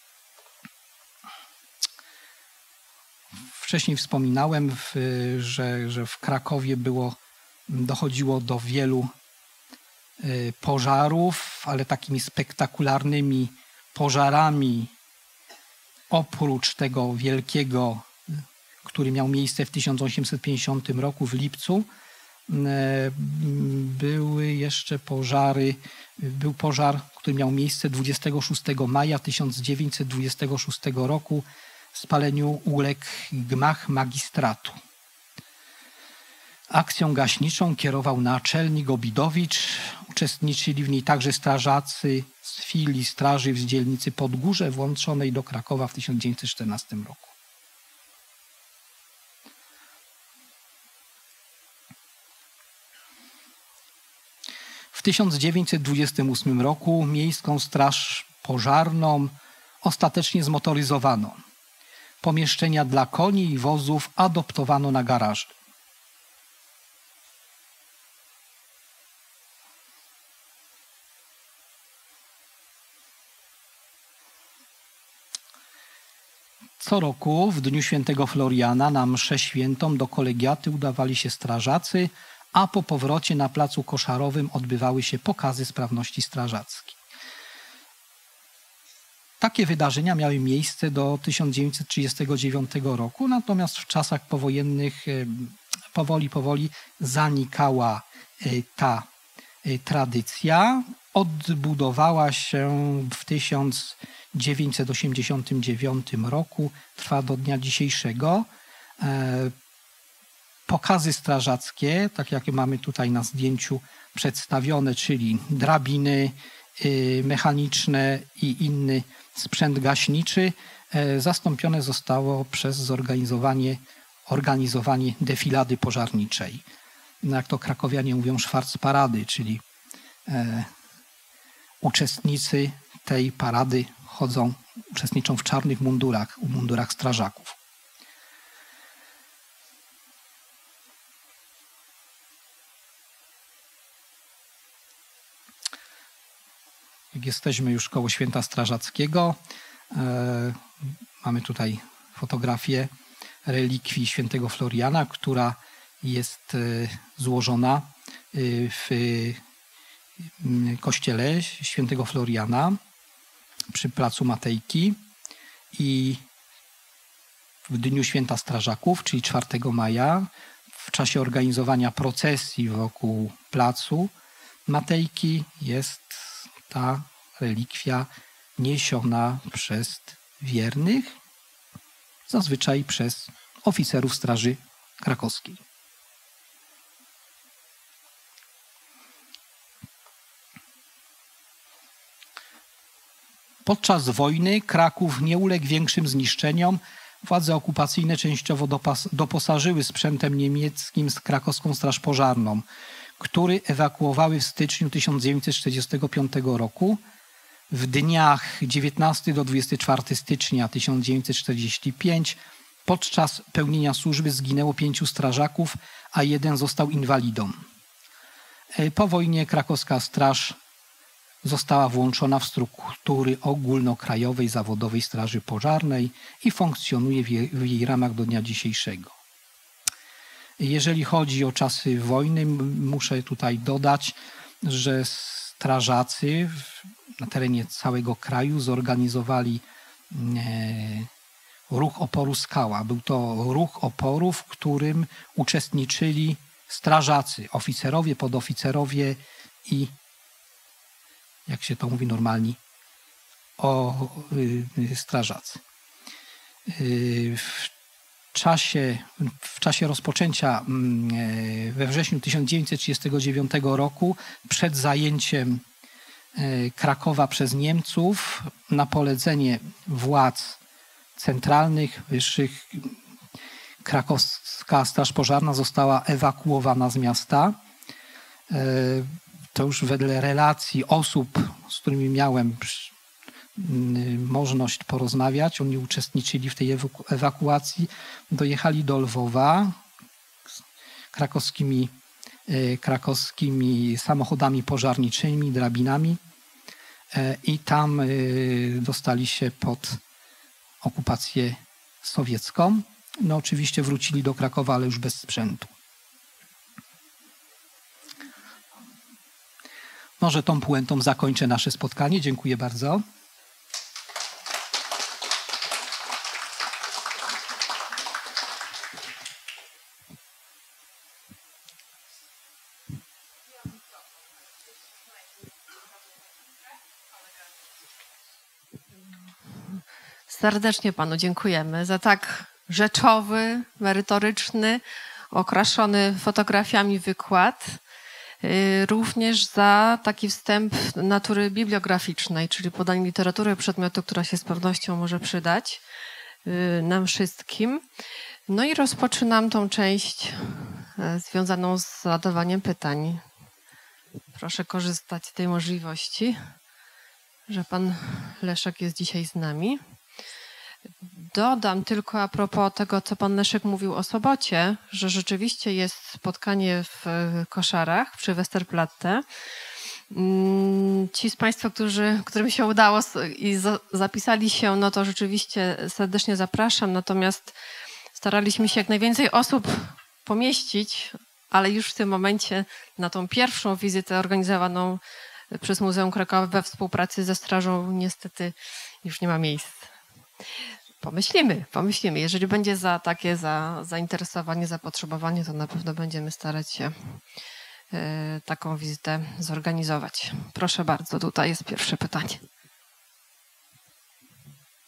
Wcześniej wspominałem, w, że, że w Krakowie było, dochodziło do wielu y, pożarów, ale takimi spektakularnymi pożarami, oprócz tego wielkiego, który miał miejsce w tysiąc osiemset pięćdziesiątym roku w lipcu, y, były jeszcze pożary. Był pożar, który miał miejsce dwudziestego szóstego maja tysiąc dziewięćset dwudziestego szóstego roku. Spaleniu uległ gmach magistratu. Akcją gaśniczą kierował naczelnik Obidowicz. Uczestniczyli w niej także strażacy z filii straży z dzielnicy Podgórze włączonej do Krakowa w tysiąc dziewięćset czternastym roku. W tysiąc dziewięćset dwudziestym ósmym roku Miejską Straż Pożarną ostatecznie zmotoryzowano. Pomieszczenia dla koni i wozów adoptowano na garaże. Co roku w dniu świętego Floriana na mszę świętą do kolegiaty udawali się strażacy, a po powrocie na placu Koszarowym odbywały się pokazy sprawności strażackiej. Takie wydarzenia miały miejsce do tysiąc dziewięćset trzydziestego dziewiątego roku, natomiast w czasach powojennych powoli, powoli zanikała ta tradycja. Odbudowała się w tysiąc dziewięćset osiemdziesiątym dziewiątym roku, trwa do dnia dzisiejszego. Pokazy strażackie, tak jak mamy tutaj na zdjęciu przedstawione, czyli drabiny, mechaniczne i inny sprzęt gaśniczy zastąpione zostało przez zorganizowanie organizowanie defilady pożarniczej. No jak to krakowianie mówią, Schwarzparady, czyli e, uczestnicy tej parady chodzą, uczestniczą w czarnych mundurach, w mundurach strażaków. Jak jesteśmy już koło Święta Strażackiego, e, mamy tutaj fotografię relikwii świętego Floriana, która jest złożona w kościele świętego Floriana przy placu Matejki i w dniu Święta Strażaków, czyli czwartego maja, w czasie organizowania procesji wokół placu Matejki jest ta relikwia niesiona przez wiernych, zazwyczaj przez oficerów Straży Krakowskiej. Podczas wojny Kraków nie uległ większym zniszczeniom. Władze okupacyjne częściowo dopas- doposażyły sprzętem niemieckim krakowską Straż Pożarną, który ewakuowały w styczniu tysiąc dziewięćset czterdziestego piątego roku. W dniach dziewiętnastego do dwudziestego czwartego stycznia tysiąc dziewięćset czterdziestego piątego podczas pełnienia służby zginęło pięciu strażaków, a jeden został inwalidą. Po wojnie krakowska straż została włączona w struktury ogólnokrajowej zawodowej Straży Pożarnej i funkcjonuje w jej, w jej ramach do dnia dzisiejszego. Jeżeli chodzi o czasy wojny, muszę tutaj dodać, że strażacy na terenie całego kraju zorganizowali ruch oporu Skała. Był to ruch oporu, w którym uczestniczyli strażacy, oficerowie, podoficerowie i, jak się to mówi normalnie, o y, strażacy. Y, w czasie, w czasie rozpoczęcia y, we wrześniu tysiąc dziewięćset trzydziestego dziewiątego roku, przed zajęciem y, Krakowa przez Niemców, na polecenie władz centralnych, wyższych, krakowska Straż Pożarna została ewakuowana z miasta. To już wedle relacji osób, z którymi miałem możliwość porozmawiać, oni uczestniczyli w tej ewakuacji, dojechali do Lwowa krakowskimi, krakowskimi samochodami pożarniczymi, drabinami i tam dostali się pod okupację sowiecką. No oczywiście wrócili do Krakowa, ale już bez sprzętu. Może tą puentą zakończę nasze spotkanie. Dziękuję bardzo. Serdecznie panu dziękujemy za tak rzeczowy, merytoryczny, okraszony fotografiami wykład. Również za taki wstęp natury bibliograficznej, czyli podanie literatury przedmiotu, która się z pewnością może przydać nam wszystkim. No i rozpoczynam tą część związaną z zadawaniem pytań. Proszę korzystać z tej możliwości, że pan Leszek jest dzisiaj z nami. Dodam tylko a propos tego, co pan Leszek mówił o sobocie, że rzeczywiście jest spotkanie w Koszarach przy Westerplatte. Ci z państwa, którzy, którym się udało i zapisali się, no to rzeczywiście serdecznie zapraszam. Natomiast staraliśmy się jak najwięcej osób pomieścić, ale już w tym momencie na tą pierwszą wizytę organizowaną przez Muzeum Krakowa we współpracy ze Strażą niestety już nie ma miejsc. Pomyślimy, pomyślimy. Jeżeli będzie za takie za, zainteresowanie, zapotrzebowanie, to na pewno będziemy starać się y, taką wizytę zorganizować. Proszę bardzo, tutaj jest pierwsze pytanie.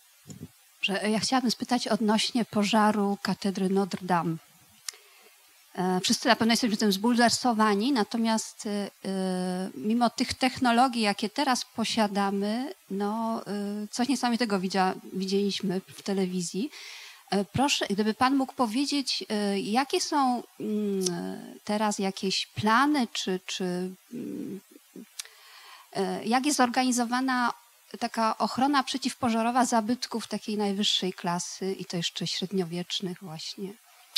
Ja chciałabym spytać odnośnie pożaru katedry Notre Dame. Wszyscy na pewno jesteśmy tym zbulwersowani, natomiast mimo tych technologii, jakie teraz posiadamy, no, coś niesamowitego widzieliśmy w telewizji. Proszę, gdyby Pan mógł powiedzieć, jakie są teraz jakieś plany, czy, czy jak jest zorganizowana taka ochrona przeciwpożarowa zabytków takiej najwyższej klasy i to jeszcze średniowiecznych właśnie?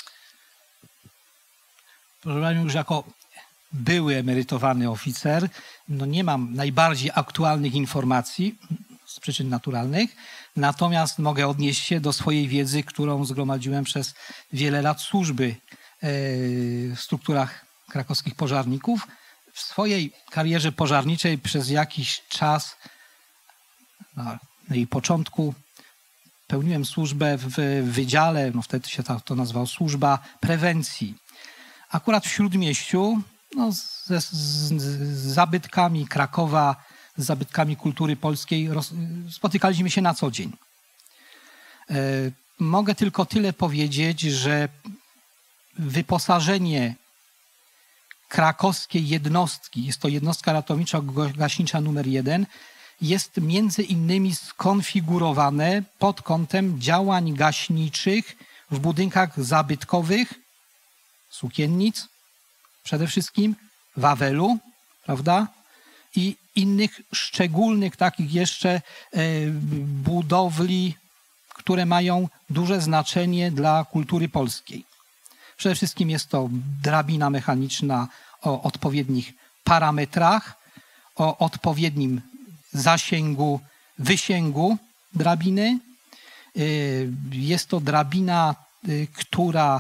Proszę Pani, już jako były emerytowany oficer, no nie mam najbardziej aktualnych informacji z przyczyn naturalnych, natomiast mogę odnieść się do swojej wiedzy, którą zgromadziłem przez wiele lat służby w strukturach krakowskich pożarników. W swojej karierze pożarniczej przez jakiś czas, na jej początku, pełniłem służbę w wydziale, no wtedy się to nazywało służba prewencji. Akurat w Śródmieściu, no, ze, z, z zabytkami Krakowa, z zabytkami kultury polskiej roz, spotykaliśmy się na co dzień. E, mogę tylko tyle powiedzieć, że wyposażenie krakowskiej jednostki, jest to jednostka ratowniczo-gaśnicza numer jeden, jest między innymi skonfigurowane pod kątem działań gaśniczych w budynkach zabytkowych, sukiennic przede wszystkim, Wawelu, prawda? I innych szczególnych takich jeszcze budowli, które mają duże znaczenie dla kultury polskiej. Przede wszystkim jest to drabina mechaniczna o odpowiednich parametrach, o odpowiednim zasięgu, wysięgu drabiny. Jest to drabina, która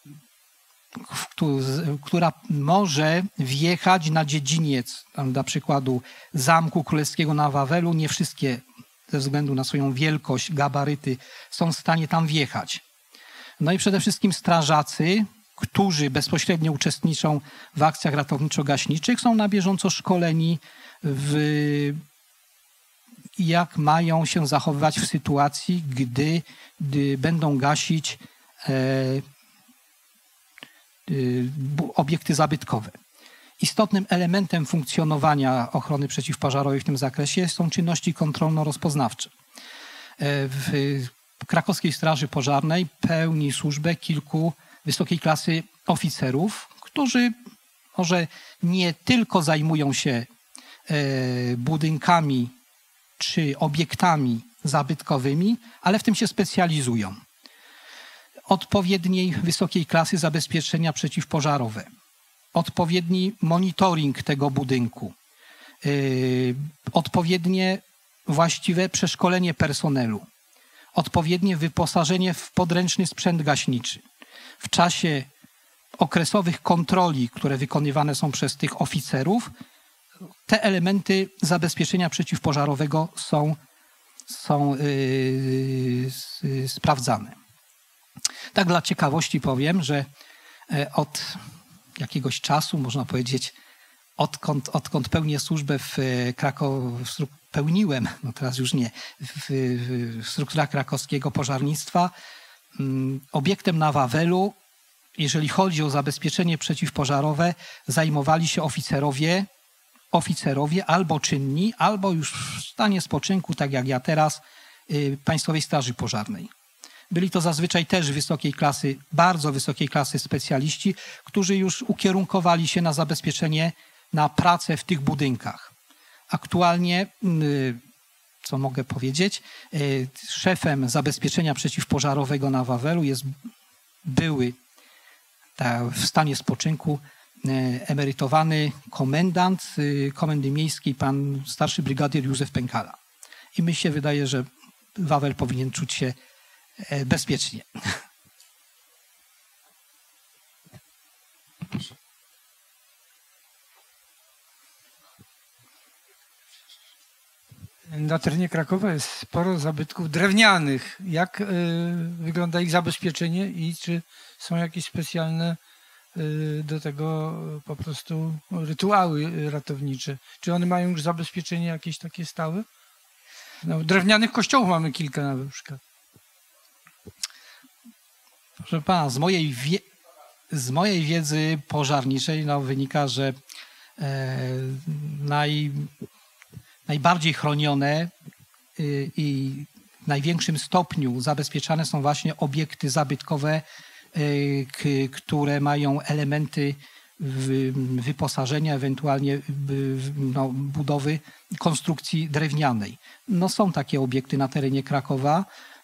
która może wjechać na dziedziniec, tam dla przykładu Zamku Królewskiego na Wawelu. Nie wszystkie ze względu na swoją wielkość, gabaryty są w stanie tam wjechać. No i przede wszystkim strażacy, którzy bezpośrednio uczestniczą w akcjach ratowniczo-gaśniczych, są na bieżąco szkoleni w jak mają się zachowywać w sytuacji, gdy, gdy będą gasić e, obiekty zabytkowe. Istotnym elementem funkcjonowania ochrony przeciwpożarowej w tym zakresie są czynności kontrolno-rozpoznawcze. W Krakowskiej Straży Pożarnej pełni służbę kilku wysokiej klasy oficerów, którzy może nie tylko zajmują się budynkami czy obiektami zabytkowymi, ale w tym się specjalizują. Odpowiedniej wysokiej klasy zabezpieczenia przeciwpożarowe, odpowiedni monitoring tego budynku, yy, odpowiednie właściwe przeszkolenie personelu, odpowiednie wyposażenie w podręczny sprzęt gaśniczy. W czasie okresowych kontroli, które wykonywane są przez tych oficerów, te elementy zabezpieczenia przeciwpożarowego są, są yy, yy, sprawdzane. Tak dla ciekawości powiem, że od jakiegoś czasu, można powiedzieć, odkąd, odkąd pełnię służbę w Krakowie, pełniłem, no teraz już nie, w, w strukturach krakowskiego pożarnictwa, obiektem na Wawelu, jeżeli chodzi o zabezpieczenie przeciwpożarowe, zajmowali się oficerowie, oficerowie albo czynni, albo już w stanie spoczynku, tak jak ja teraz, Państwowej Straży Pożarnej. Byli to zazwyczaj też wysokiej klasy, bardzo wysokiej klasy specjaliści, którzy już ukierunkowali się na zabezpieczenie, na pracę w tych budynkach. Aktualnie, co mogę powiedzieć, szefem zabezpieczenia przeciwpożarowego na Wawelu jest były w stanie spoczynku emerytowany komendant Komendy Miejskiej, pan starszy brygadier Józef Pękala. I mi się wydaje, że Wawel powinien czuć się bezpiecznie. Na terenie Krakowa jest sporo zabytków drewnianych. Jak y, wygląda ich zabezpieczenie i czy są jakieś specjalne y, do tego po prostu rytuały ratownicze? Czy one mają już zabezpieczenie jakieś takie stałe? No, drewnianych kościołów mamy kilka na przykład. Proszę pana, z mojej, wie... z mojej wiedzy pożarniczej no, wynika, że e, naj, najbardziej chronione y, i w największym stopniu zabezpieczane są właśnie obiekty zabytkowe, y, k, które mają elementy w, wyposażenia, ewentualnie w, no, budowy konstrukcji drewnianej. No, są takie obiekty na terenie Krakowa.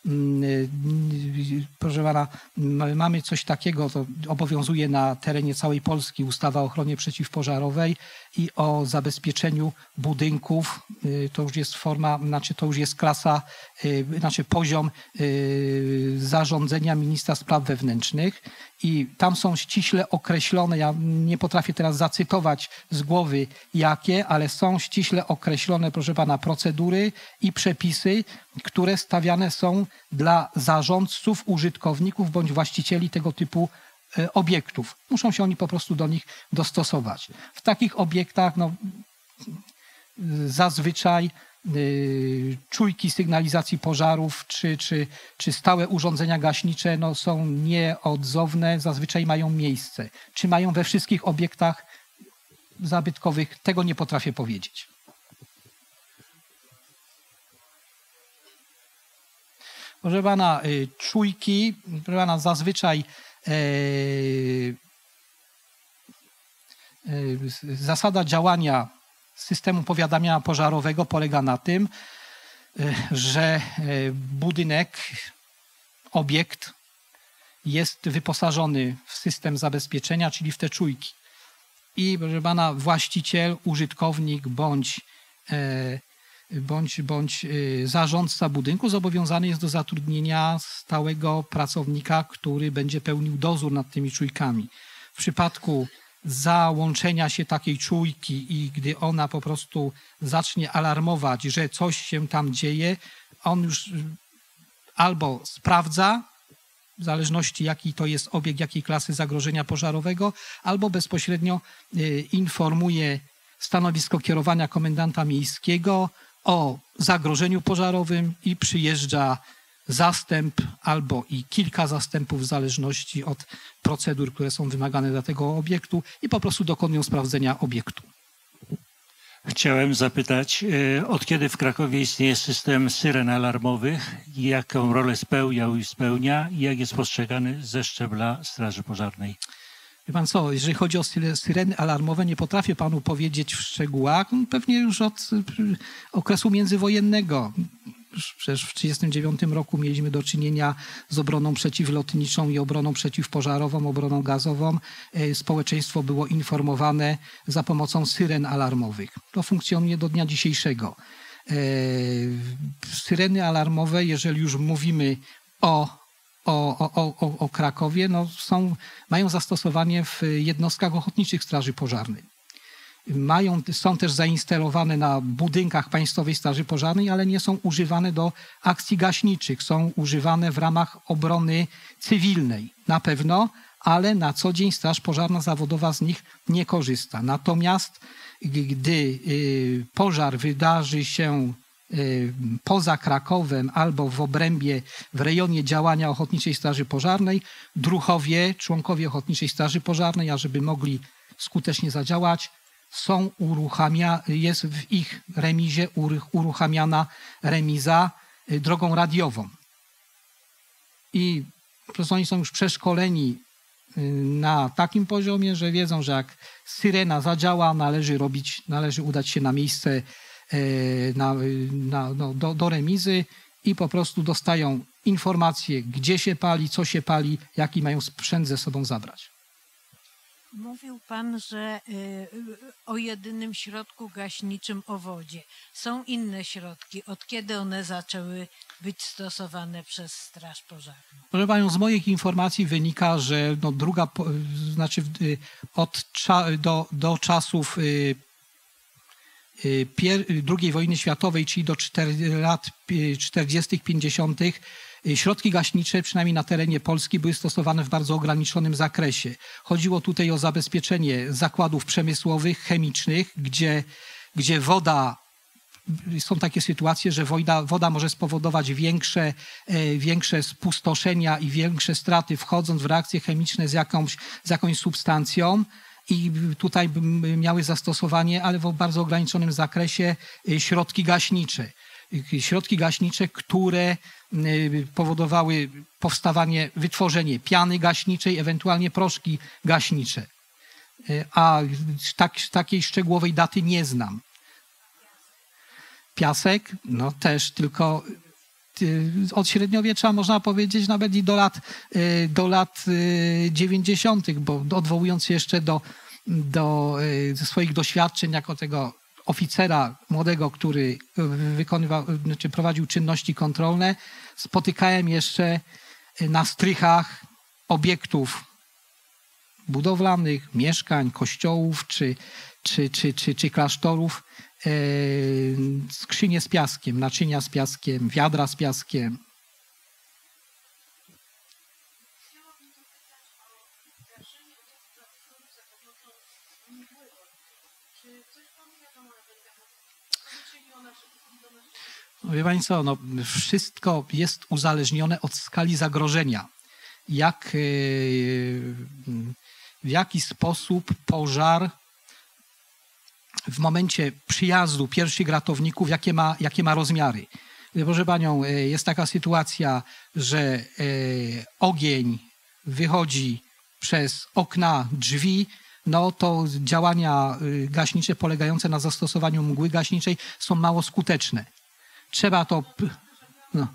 Proszę pana, mamy coś takiego, to obowiązuje na terenie całej Polski ustawa o ochronie przeciwpożarowej i o zabezpieczeniu budynków. To już jest forma, znaczy to już jest klasa, znaczy poziom zarządzenia ministra spraw wewnętrznych i tam są ściśle określone, ja nie potrafię teraz zacytować z głowy jakie, ale są ściśle określone, proszę pana, procedury i przepisy, które stawiane są dla zarządców, użytkowników bądź właścicieli tego typu obiektów. Muszą się oni po prostu do nich dostosować. W takich obiektach no, zazwyczaj y, czujki sygnalizacji pożarów czy, czy, czy stałe urządzenia gaśnicze no, są nieodzowne, zazwyczaj mają miejsce. Czy mają we wszystkich obiektach zabytkowych, tego nie potrafię powiedzieć. Proszę pana, czujki, proszę pana, zazwyczaj e, e, zasada działania systemu powiadamiania pożarowego polega na tym, e, że budynek, obiekt jest wyposażony w system zabezpieczenia, czyli w te czujki. I proszę pana, właściciel, użytkownik bądź e, bądź, bądź zarządca budynku zobowiązany jest do zatrudnienia stałego pracownika, który będzie pełnił dozór nad tymi czujkami. W przypadku załączenia się takiej czujki i gdy ona po prostu zacznie alarmować, że coś się tam dzieje, on już albo sprawdza, w zależności jaki to jest obiekt, jakiej klasy zagrożenia pożarowego, albo bezpośrednio informuje stanowisko kierowania komendanta miejskiego o zagrożeniu pożarowym i przyjeżdża zastęp albo i kilka zastępów w zależności od procedur, które są wymagane dla tego obiektu i po prostu dokonują sprawdzenia obiektu. Chciałem zapytać, od kiedy w Krakowie istnieje system syren alarmowych, jaką rolę spełniał i spełnia i jak jest postrzegany ze szczebla Straży Pożarnej? Wie pan co, jeżeli chodzi o syreny alarmowe, nie potrafię panu powiedzieć w szczegółach, pewnie już od okresu międzywojennego. Przecież w tysiąc dziewięćset trzydziestym dziewiątym roku mieliśmy do czynienia z obroną przeciwlotniczą i obroną przeciwpożarową, obroną gazową. Społeczeństwo było informowane za pomocą syren alarmowych. To funkcjonuje do dnia dzisiejszego. Syreny alarmowe, jeżeli już mówimy o O, o, o, o Krakowie, no są, mają zastosowanie w jednostkach ochotniczych Straży Pożarnej. Mają, są też zainstalowane na budynkach Państwowej Straży Pożarnej, ale nie są używane do akcji gaśniczych. Są używane w ramach obrony cywilnej na pewno, ale na co dzień Straż Pożarna Zawodowa z nich nie korzysta. Natomiast gdy pożar wydarzy się poza Krakowem albo w obrębie, w rejonie działania Ochotniczej Straży Pożarnej, druhowie, członkowie Ochotniczej Straży Pożarnej, ażeby mogli skutecznie zadziałać, są uruchamia, jest w ich remizie uruchamiana remiza drogą radiową. I oni są już przeszkoleni na takim poziomie, że wiedzą, że jak syrena zadziała, należy robić, należy udać się na miejsce Na, na, no, do, do remizy i po prostu dostają informacje, gdzie się pali, co się pali, jaki mają sprzęt ze sobą zabrać. Mówił pan, że y, o jedynym środku gaśniczym, o wodzie. Są inne środki. Od kiedy one zaczęły być stosowane przez Straż Pożarną? Proszę panią, z moich informacji wynika, że no, druga, znaczy od cza, do, do czasów y, drugiej wojny światowej, czyli do lat czterdziestych, pięćdziesiątych, środki gaśnicze, przynajmniej na terenie Polski, były stosowane w bardzo ograniczonym zakresie. Chodziło tutaj o zabezpieczenie zakładów przemysłowych, chemicznych, gdzie, gdzie woda są takie sytuacje, że woda, woda może spowodować większe, większe spustoszenia i większe straty, wchodząc w reakcje chemiczne z jakąś, z jakąś substancją. I tutaj miały zastosowanie, ale w bardzo ograniczonym zakresie, środki gaśnicze. Środki gaśnicze, które powodowały powstawanie, wytworzenie piany gaśniczej, ewentualnie proszki gaśnicze. A tak, takiej szczegółowej daty nie znam. Piasek, no też, tylko od średniowiecza można powiedzieć nawet i do lat, do lat dziewięćdziesiątych, bo odwołując się jeszcze do, do swoich doświadczeń jako tego oficera młodego, który wykonywał, znaczy prowadził czynności kontrolne, spotykałem jeszcze na strychach obiektów budowlanych, mieszkań, kościołów czy, czy, czy, czy, czy klasztorów e, skrzynie z piaskiem, naczynia z piaskiem, wiadra z piaskiem. No wie pani co, no, wszystko jest uzależnione od skali zagrożenia. Jak, w jaki sposób pożar w momencie przyjazdu pierwszych ratowników, jakie ma, jakie ma rozmiary. Proszę panią, jest taka sytuacja, że ogień wychodzi przez okna, drzwi, no to działania gaśnicze polegające na zastosowaniu mgły gaśniczej są mało skuteczne. Trzeba to... No.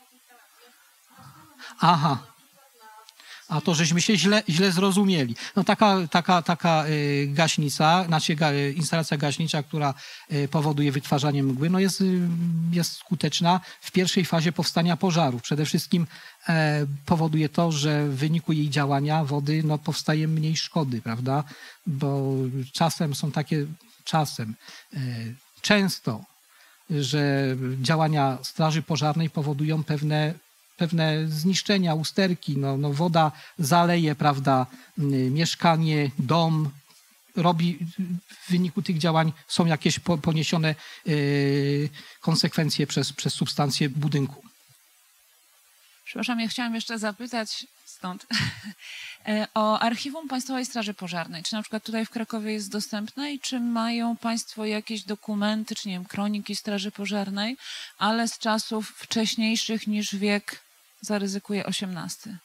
Aha. A to żeśmy się źle, źle zrozumieli. No taka, taka, taka y, gaśnica, znaczy ga, instalacja gaśnicza, która y, powoduje wytwarzanie mgły, no jest, y, jest skuteczna w pierwszej fazie powstania pożarów. Przede wszystkim y, powoduje to, że w wyniku jej działania wody no, powstaje mniej szkody, prawda? Bo czasem są takie, czasem, y, często, że działania straży pożarnej powodują pewne pewne zniszczenia, usterki, no, no woda zaleje, prawda, mieszkanie, dom, robi, w wyniku tych działań są jakieś poniesione yy, konsekwencje przez, przez substancje budynku. Przepraszam, ja chciałam jeszcze zapytać stąd o Archiwum Państwowej Straży Pożarnej. Czy na przykład tutaj w Krakowie jest dostępne i czy mają Państwo jakieś dokumenty, czy nie wiem, kroniki Straży Pożarnej, ale z czasów wcześniejszych niż wiek, zaryzykuję, osiemnasty?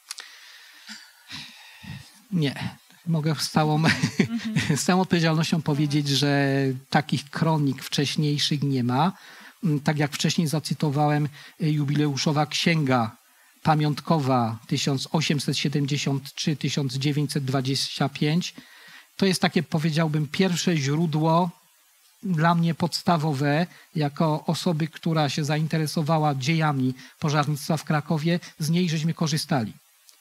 Nie. Mogę z całą, mm-hmm. z całą odpowiedzialnością powiedzieć, że takich kronik wcześniejszych nie ma. Tak jak wcześniej zacytowałem, jubileuszowa księga pamiątkowa tysiąc osiemset siedemdziesiąt trzy do tysiąc dziewięćset dwadzieścia pięć to jest takie, powiedziałbym, pierwsze źródło dla mnie podstawowe, jako osoby, która się zainteresowała dziejami pożarnictwa w Krakowie, z niej żeśmy korzystali.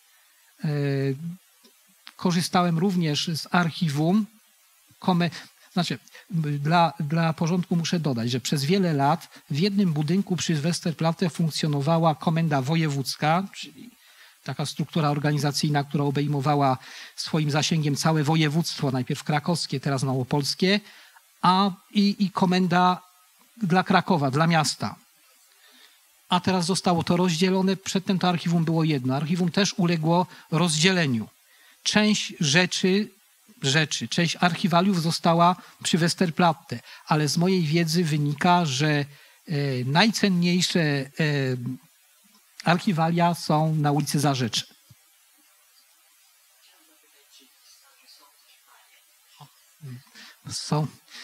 Korzystałem również z archiwum. Znaczy, dla, dla porządku muszę dodać, że przez wiele lat w jednym budynku przy Westerplatte funkcjonowała komenda wojewódzka, czyli taka struktura organizacyjna, która obejmowała swoim zasięgiem całe województwo, najpierw krakowskie, teraz małopolskie, a i, i komenda dla Krakowa, dla miasta. A teraz zostało to rozdzielone, przedtem to archiwum było jedno. Archiwum też uległo rozdzieleniu. Część rzeczy, rzeczy, część archiwaliów została przy Westerplatte, ale z mojej wiedzy wynika, że e, najcenniejsze e, archiwalia są na ulicy Zarzecze. Są.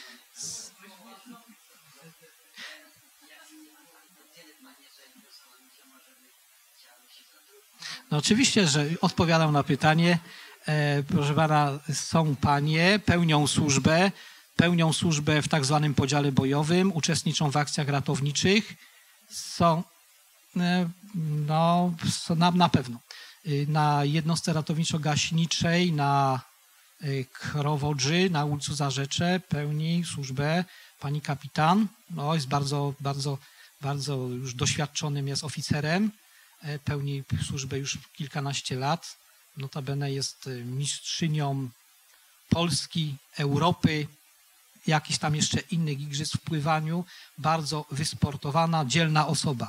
No oczywiście, że odpowiadam na pytanie. E, proszę pana, są panie, pełnią służbę, pełnią służbę w tak zwanym podziale bojowym, uczestniczą w akcjach ratowniczych. Są, e, no, są na, na pewno. E, na jednostce ratowniczo-gaśniczej, na e, Krowodrzy, na ulicy Zarzecze pełni służbę pani kapitan. No, jest bardzo, bardzo, bardzo już doświadczonym jest oficerem. E, pełni służbę już kilkanaście lat. Notabene jest mistrzynią Polski, Europy jakichś tam jeszcze innych igrzysk w pływaniu. Bardzo wysportowana, dzielna osoba.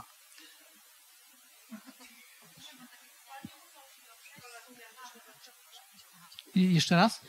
I jeszcze raz?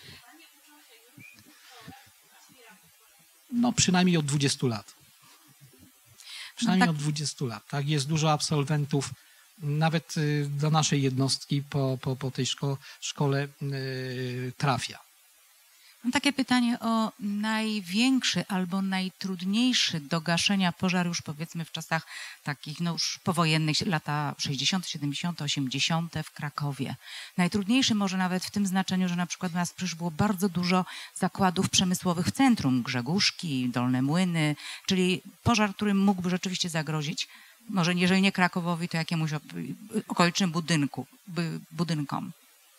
No przynajmniej od dwudziestu lat. Przynajmniej No tak. od dwudziestu lat. Tak? Jest dużo absolwentów, nawet y, do naszej jednostki po, po, po tej szko szkole y, trafia. Mam takie pytanie o największy albo najtrudniejszy do gaszenia pożar już powiedzmy w czasach takich no już powojennych, lata sześćdziesiąte, siedemdziesiąte, osiemdziesiąte w Krakowie. Najtrudniejszy może nawet w tym znaczeniu, że na przykład u nas przecież było bardzo dużo zakładów przemysłowych w centrum, Grzegórzki, Dolne Młyny, czyli pożar, który mógłby rzeczywiście zagrozić, może jeżeli nie Krakowowi, to jakiemuś okolicznym budynku, budynkom.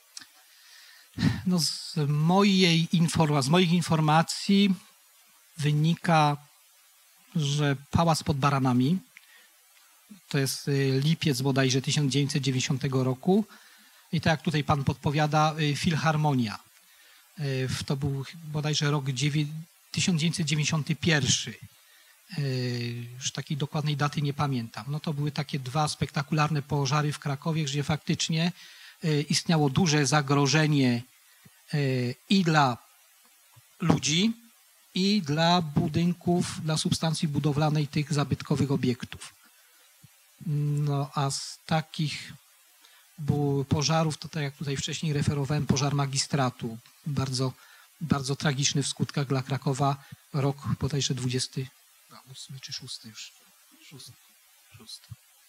No z, mojej informa z moich informacji wynika, że Pałac pod Baranami, to jest lipiec bodajże tysiąc dziewięćset dziewięćdziesiątego roku i tak jak tutaj pan podpowiada, Filharmonia. To był bodajże rok tysiąc dziewięćset dziewięćdziesiąty pierwszy. Już takiej dokładnej daty nie pamiętam. No to były takie dwa spektakularne pożary w Krakowie, gdzie faktycznie istniało duże zagrożenie i dla ludzi, i dla budynków, dla substancji budowlanej tych zabytkowych obiektów. No a z takich pożarów, to tak jak tutaj wcześniej referowałem, pożar magistratu, bardzo, bardzo tragiczny w skutkach dla Krakowa, rok bodajże dwudziesty ósmy czy szósty już. Szósty. Szósty.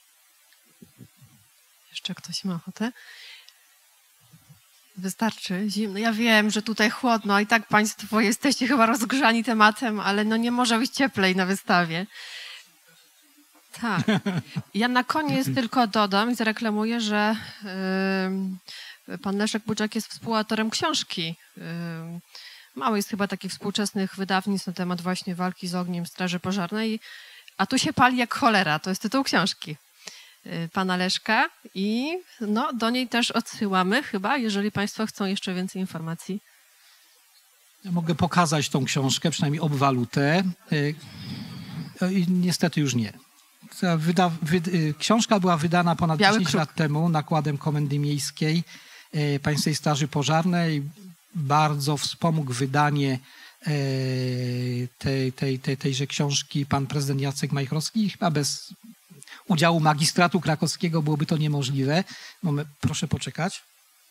Jeszcze ktoś ma ochotę? Wystarczy zimno. Ja wiem, że tutaj chłodno, a i tak państwo jesteście chyba rozgrzani tematem, ale no nie może być cieplej na wystawie. Tak. Ja na koniec tylko dodam i zareklamuję, że yy, pan Leszek Buczak jest współautorem książki. Yy, mało jest chyba takich współczesnych wydawnictw na temat właśnie walki z ogniem, straży pożarnej, a tu się pali jak cholera. To jest tytuł książki pana Leszka i no, do niej też odsyłamy chyba, jeżeli państwo chcą jeszcze więcej informacji. Ja mogę pokazać tą książkę, przynajmniej obwalutę. I niestety już nie. Wyda, wy, książka była wydana ponad Biały dziesięć Kruk. lat temu nakładem Komendy Miejskiej Państwowej Straży Pożarnej. Bardzo wspomógł wydanie tej, tej, tej, tejże książki pan prezydent Jacek Majchrowski. Chyba bez udziału magistratu krakowskiego byłoby to niemożliwe. Moment, proszę poczekać.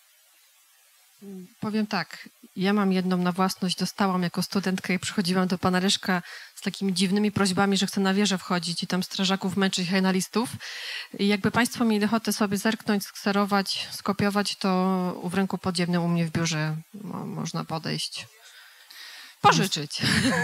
Powiem tak, ja mam jedną na własność, dostałam jako studentkę i przychodziłam do pana Leszka z takimi dziwnymi prośbami, że chcę na wieżę wchodzić i tam strażaków męczyć, hejnalistów. I jakby państwo mieli ochotę sobie zerknąć, skserować, skopiować, to w rynku podziemnym u mnie w biurze no, można podejść. Pożyczyć.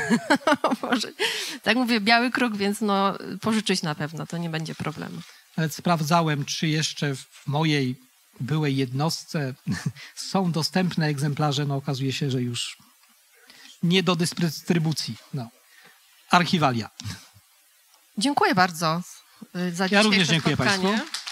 Tak mówię, Biały Kruk, więc no pożyczyć na pewno, to nie będzie problemu. Nawet sprawdzałem, czy jeszcze w mojej byłej jednostce są dostępne egzemplarze. No okazuje się, że już nie do dystrybucji. No. Archiwalia. Dziękuję bardzo za dzisiejsze Ja również dziękuję spotkanie. państwu.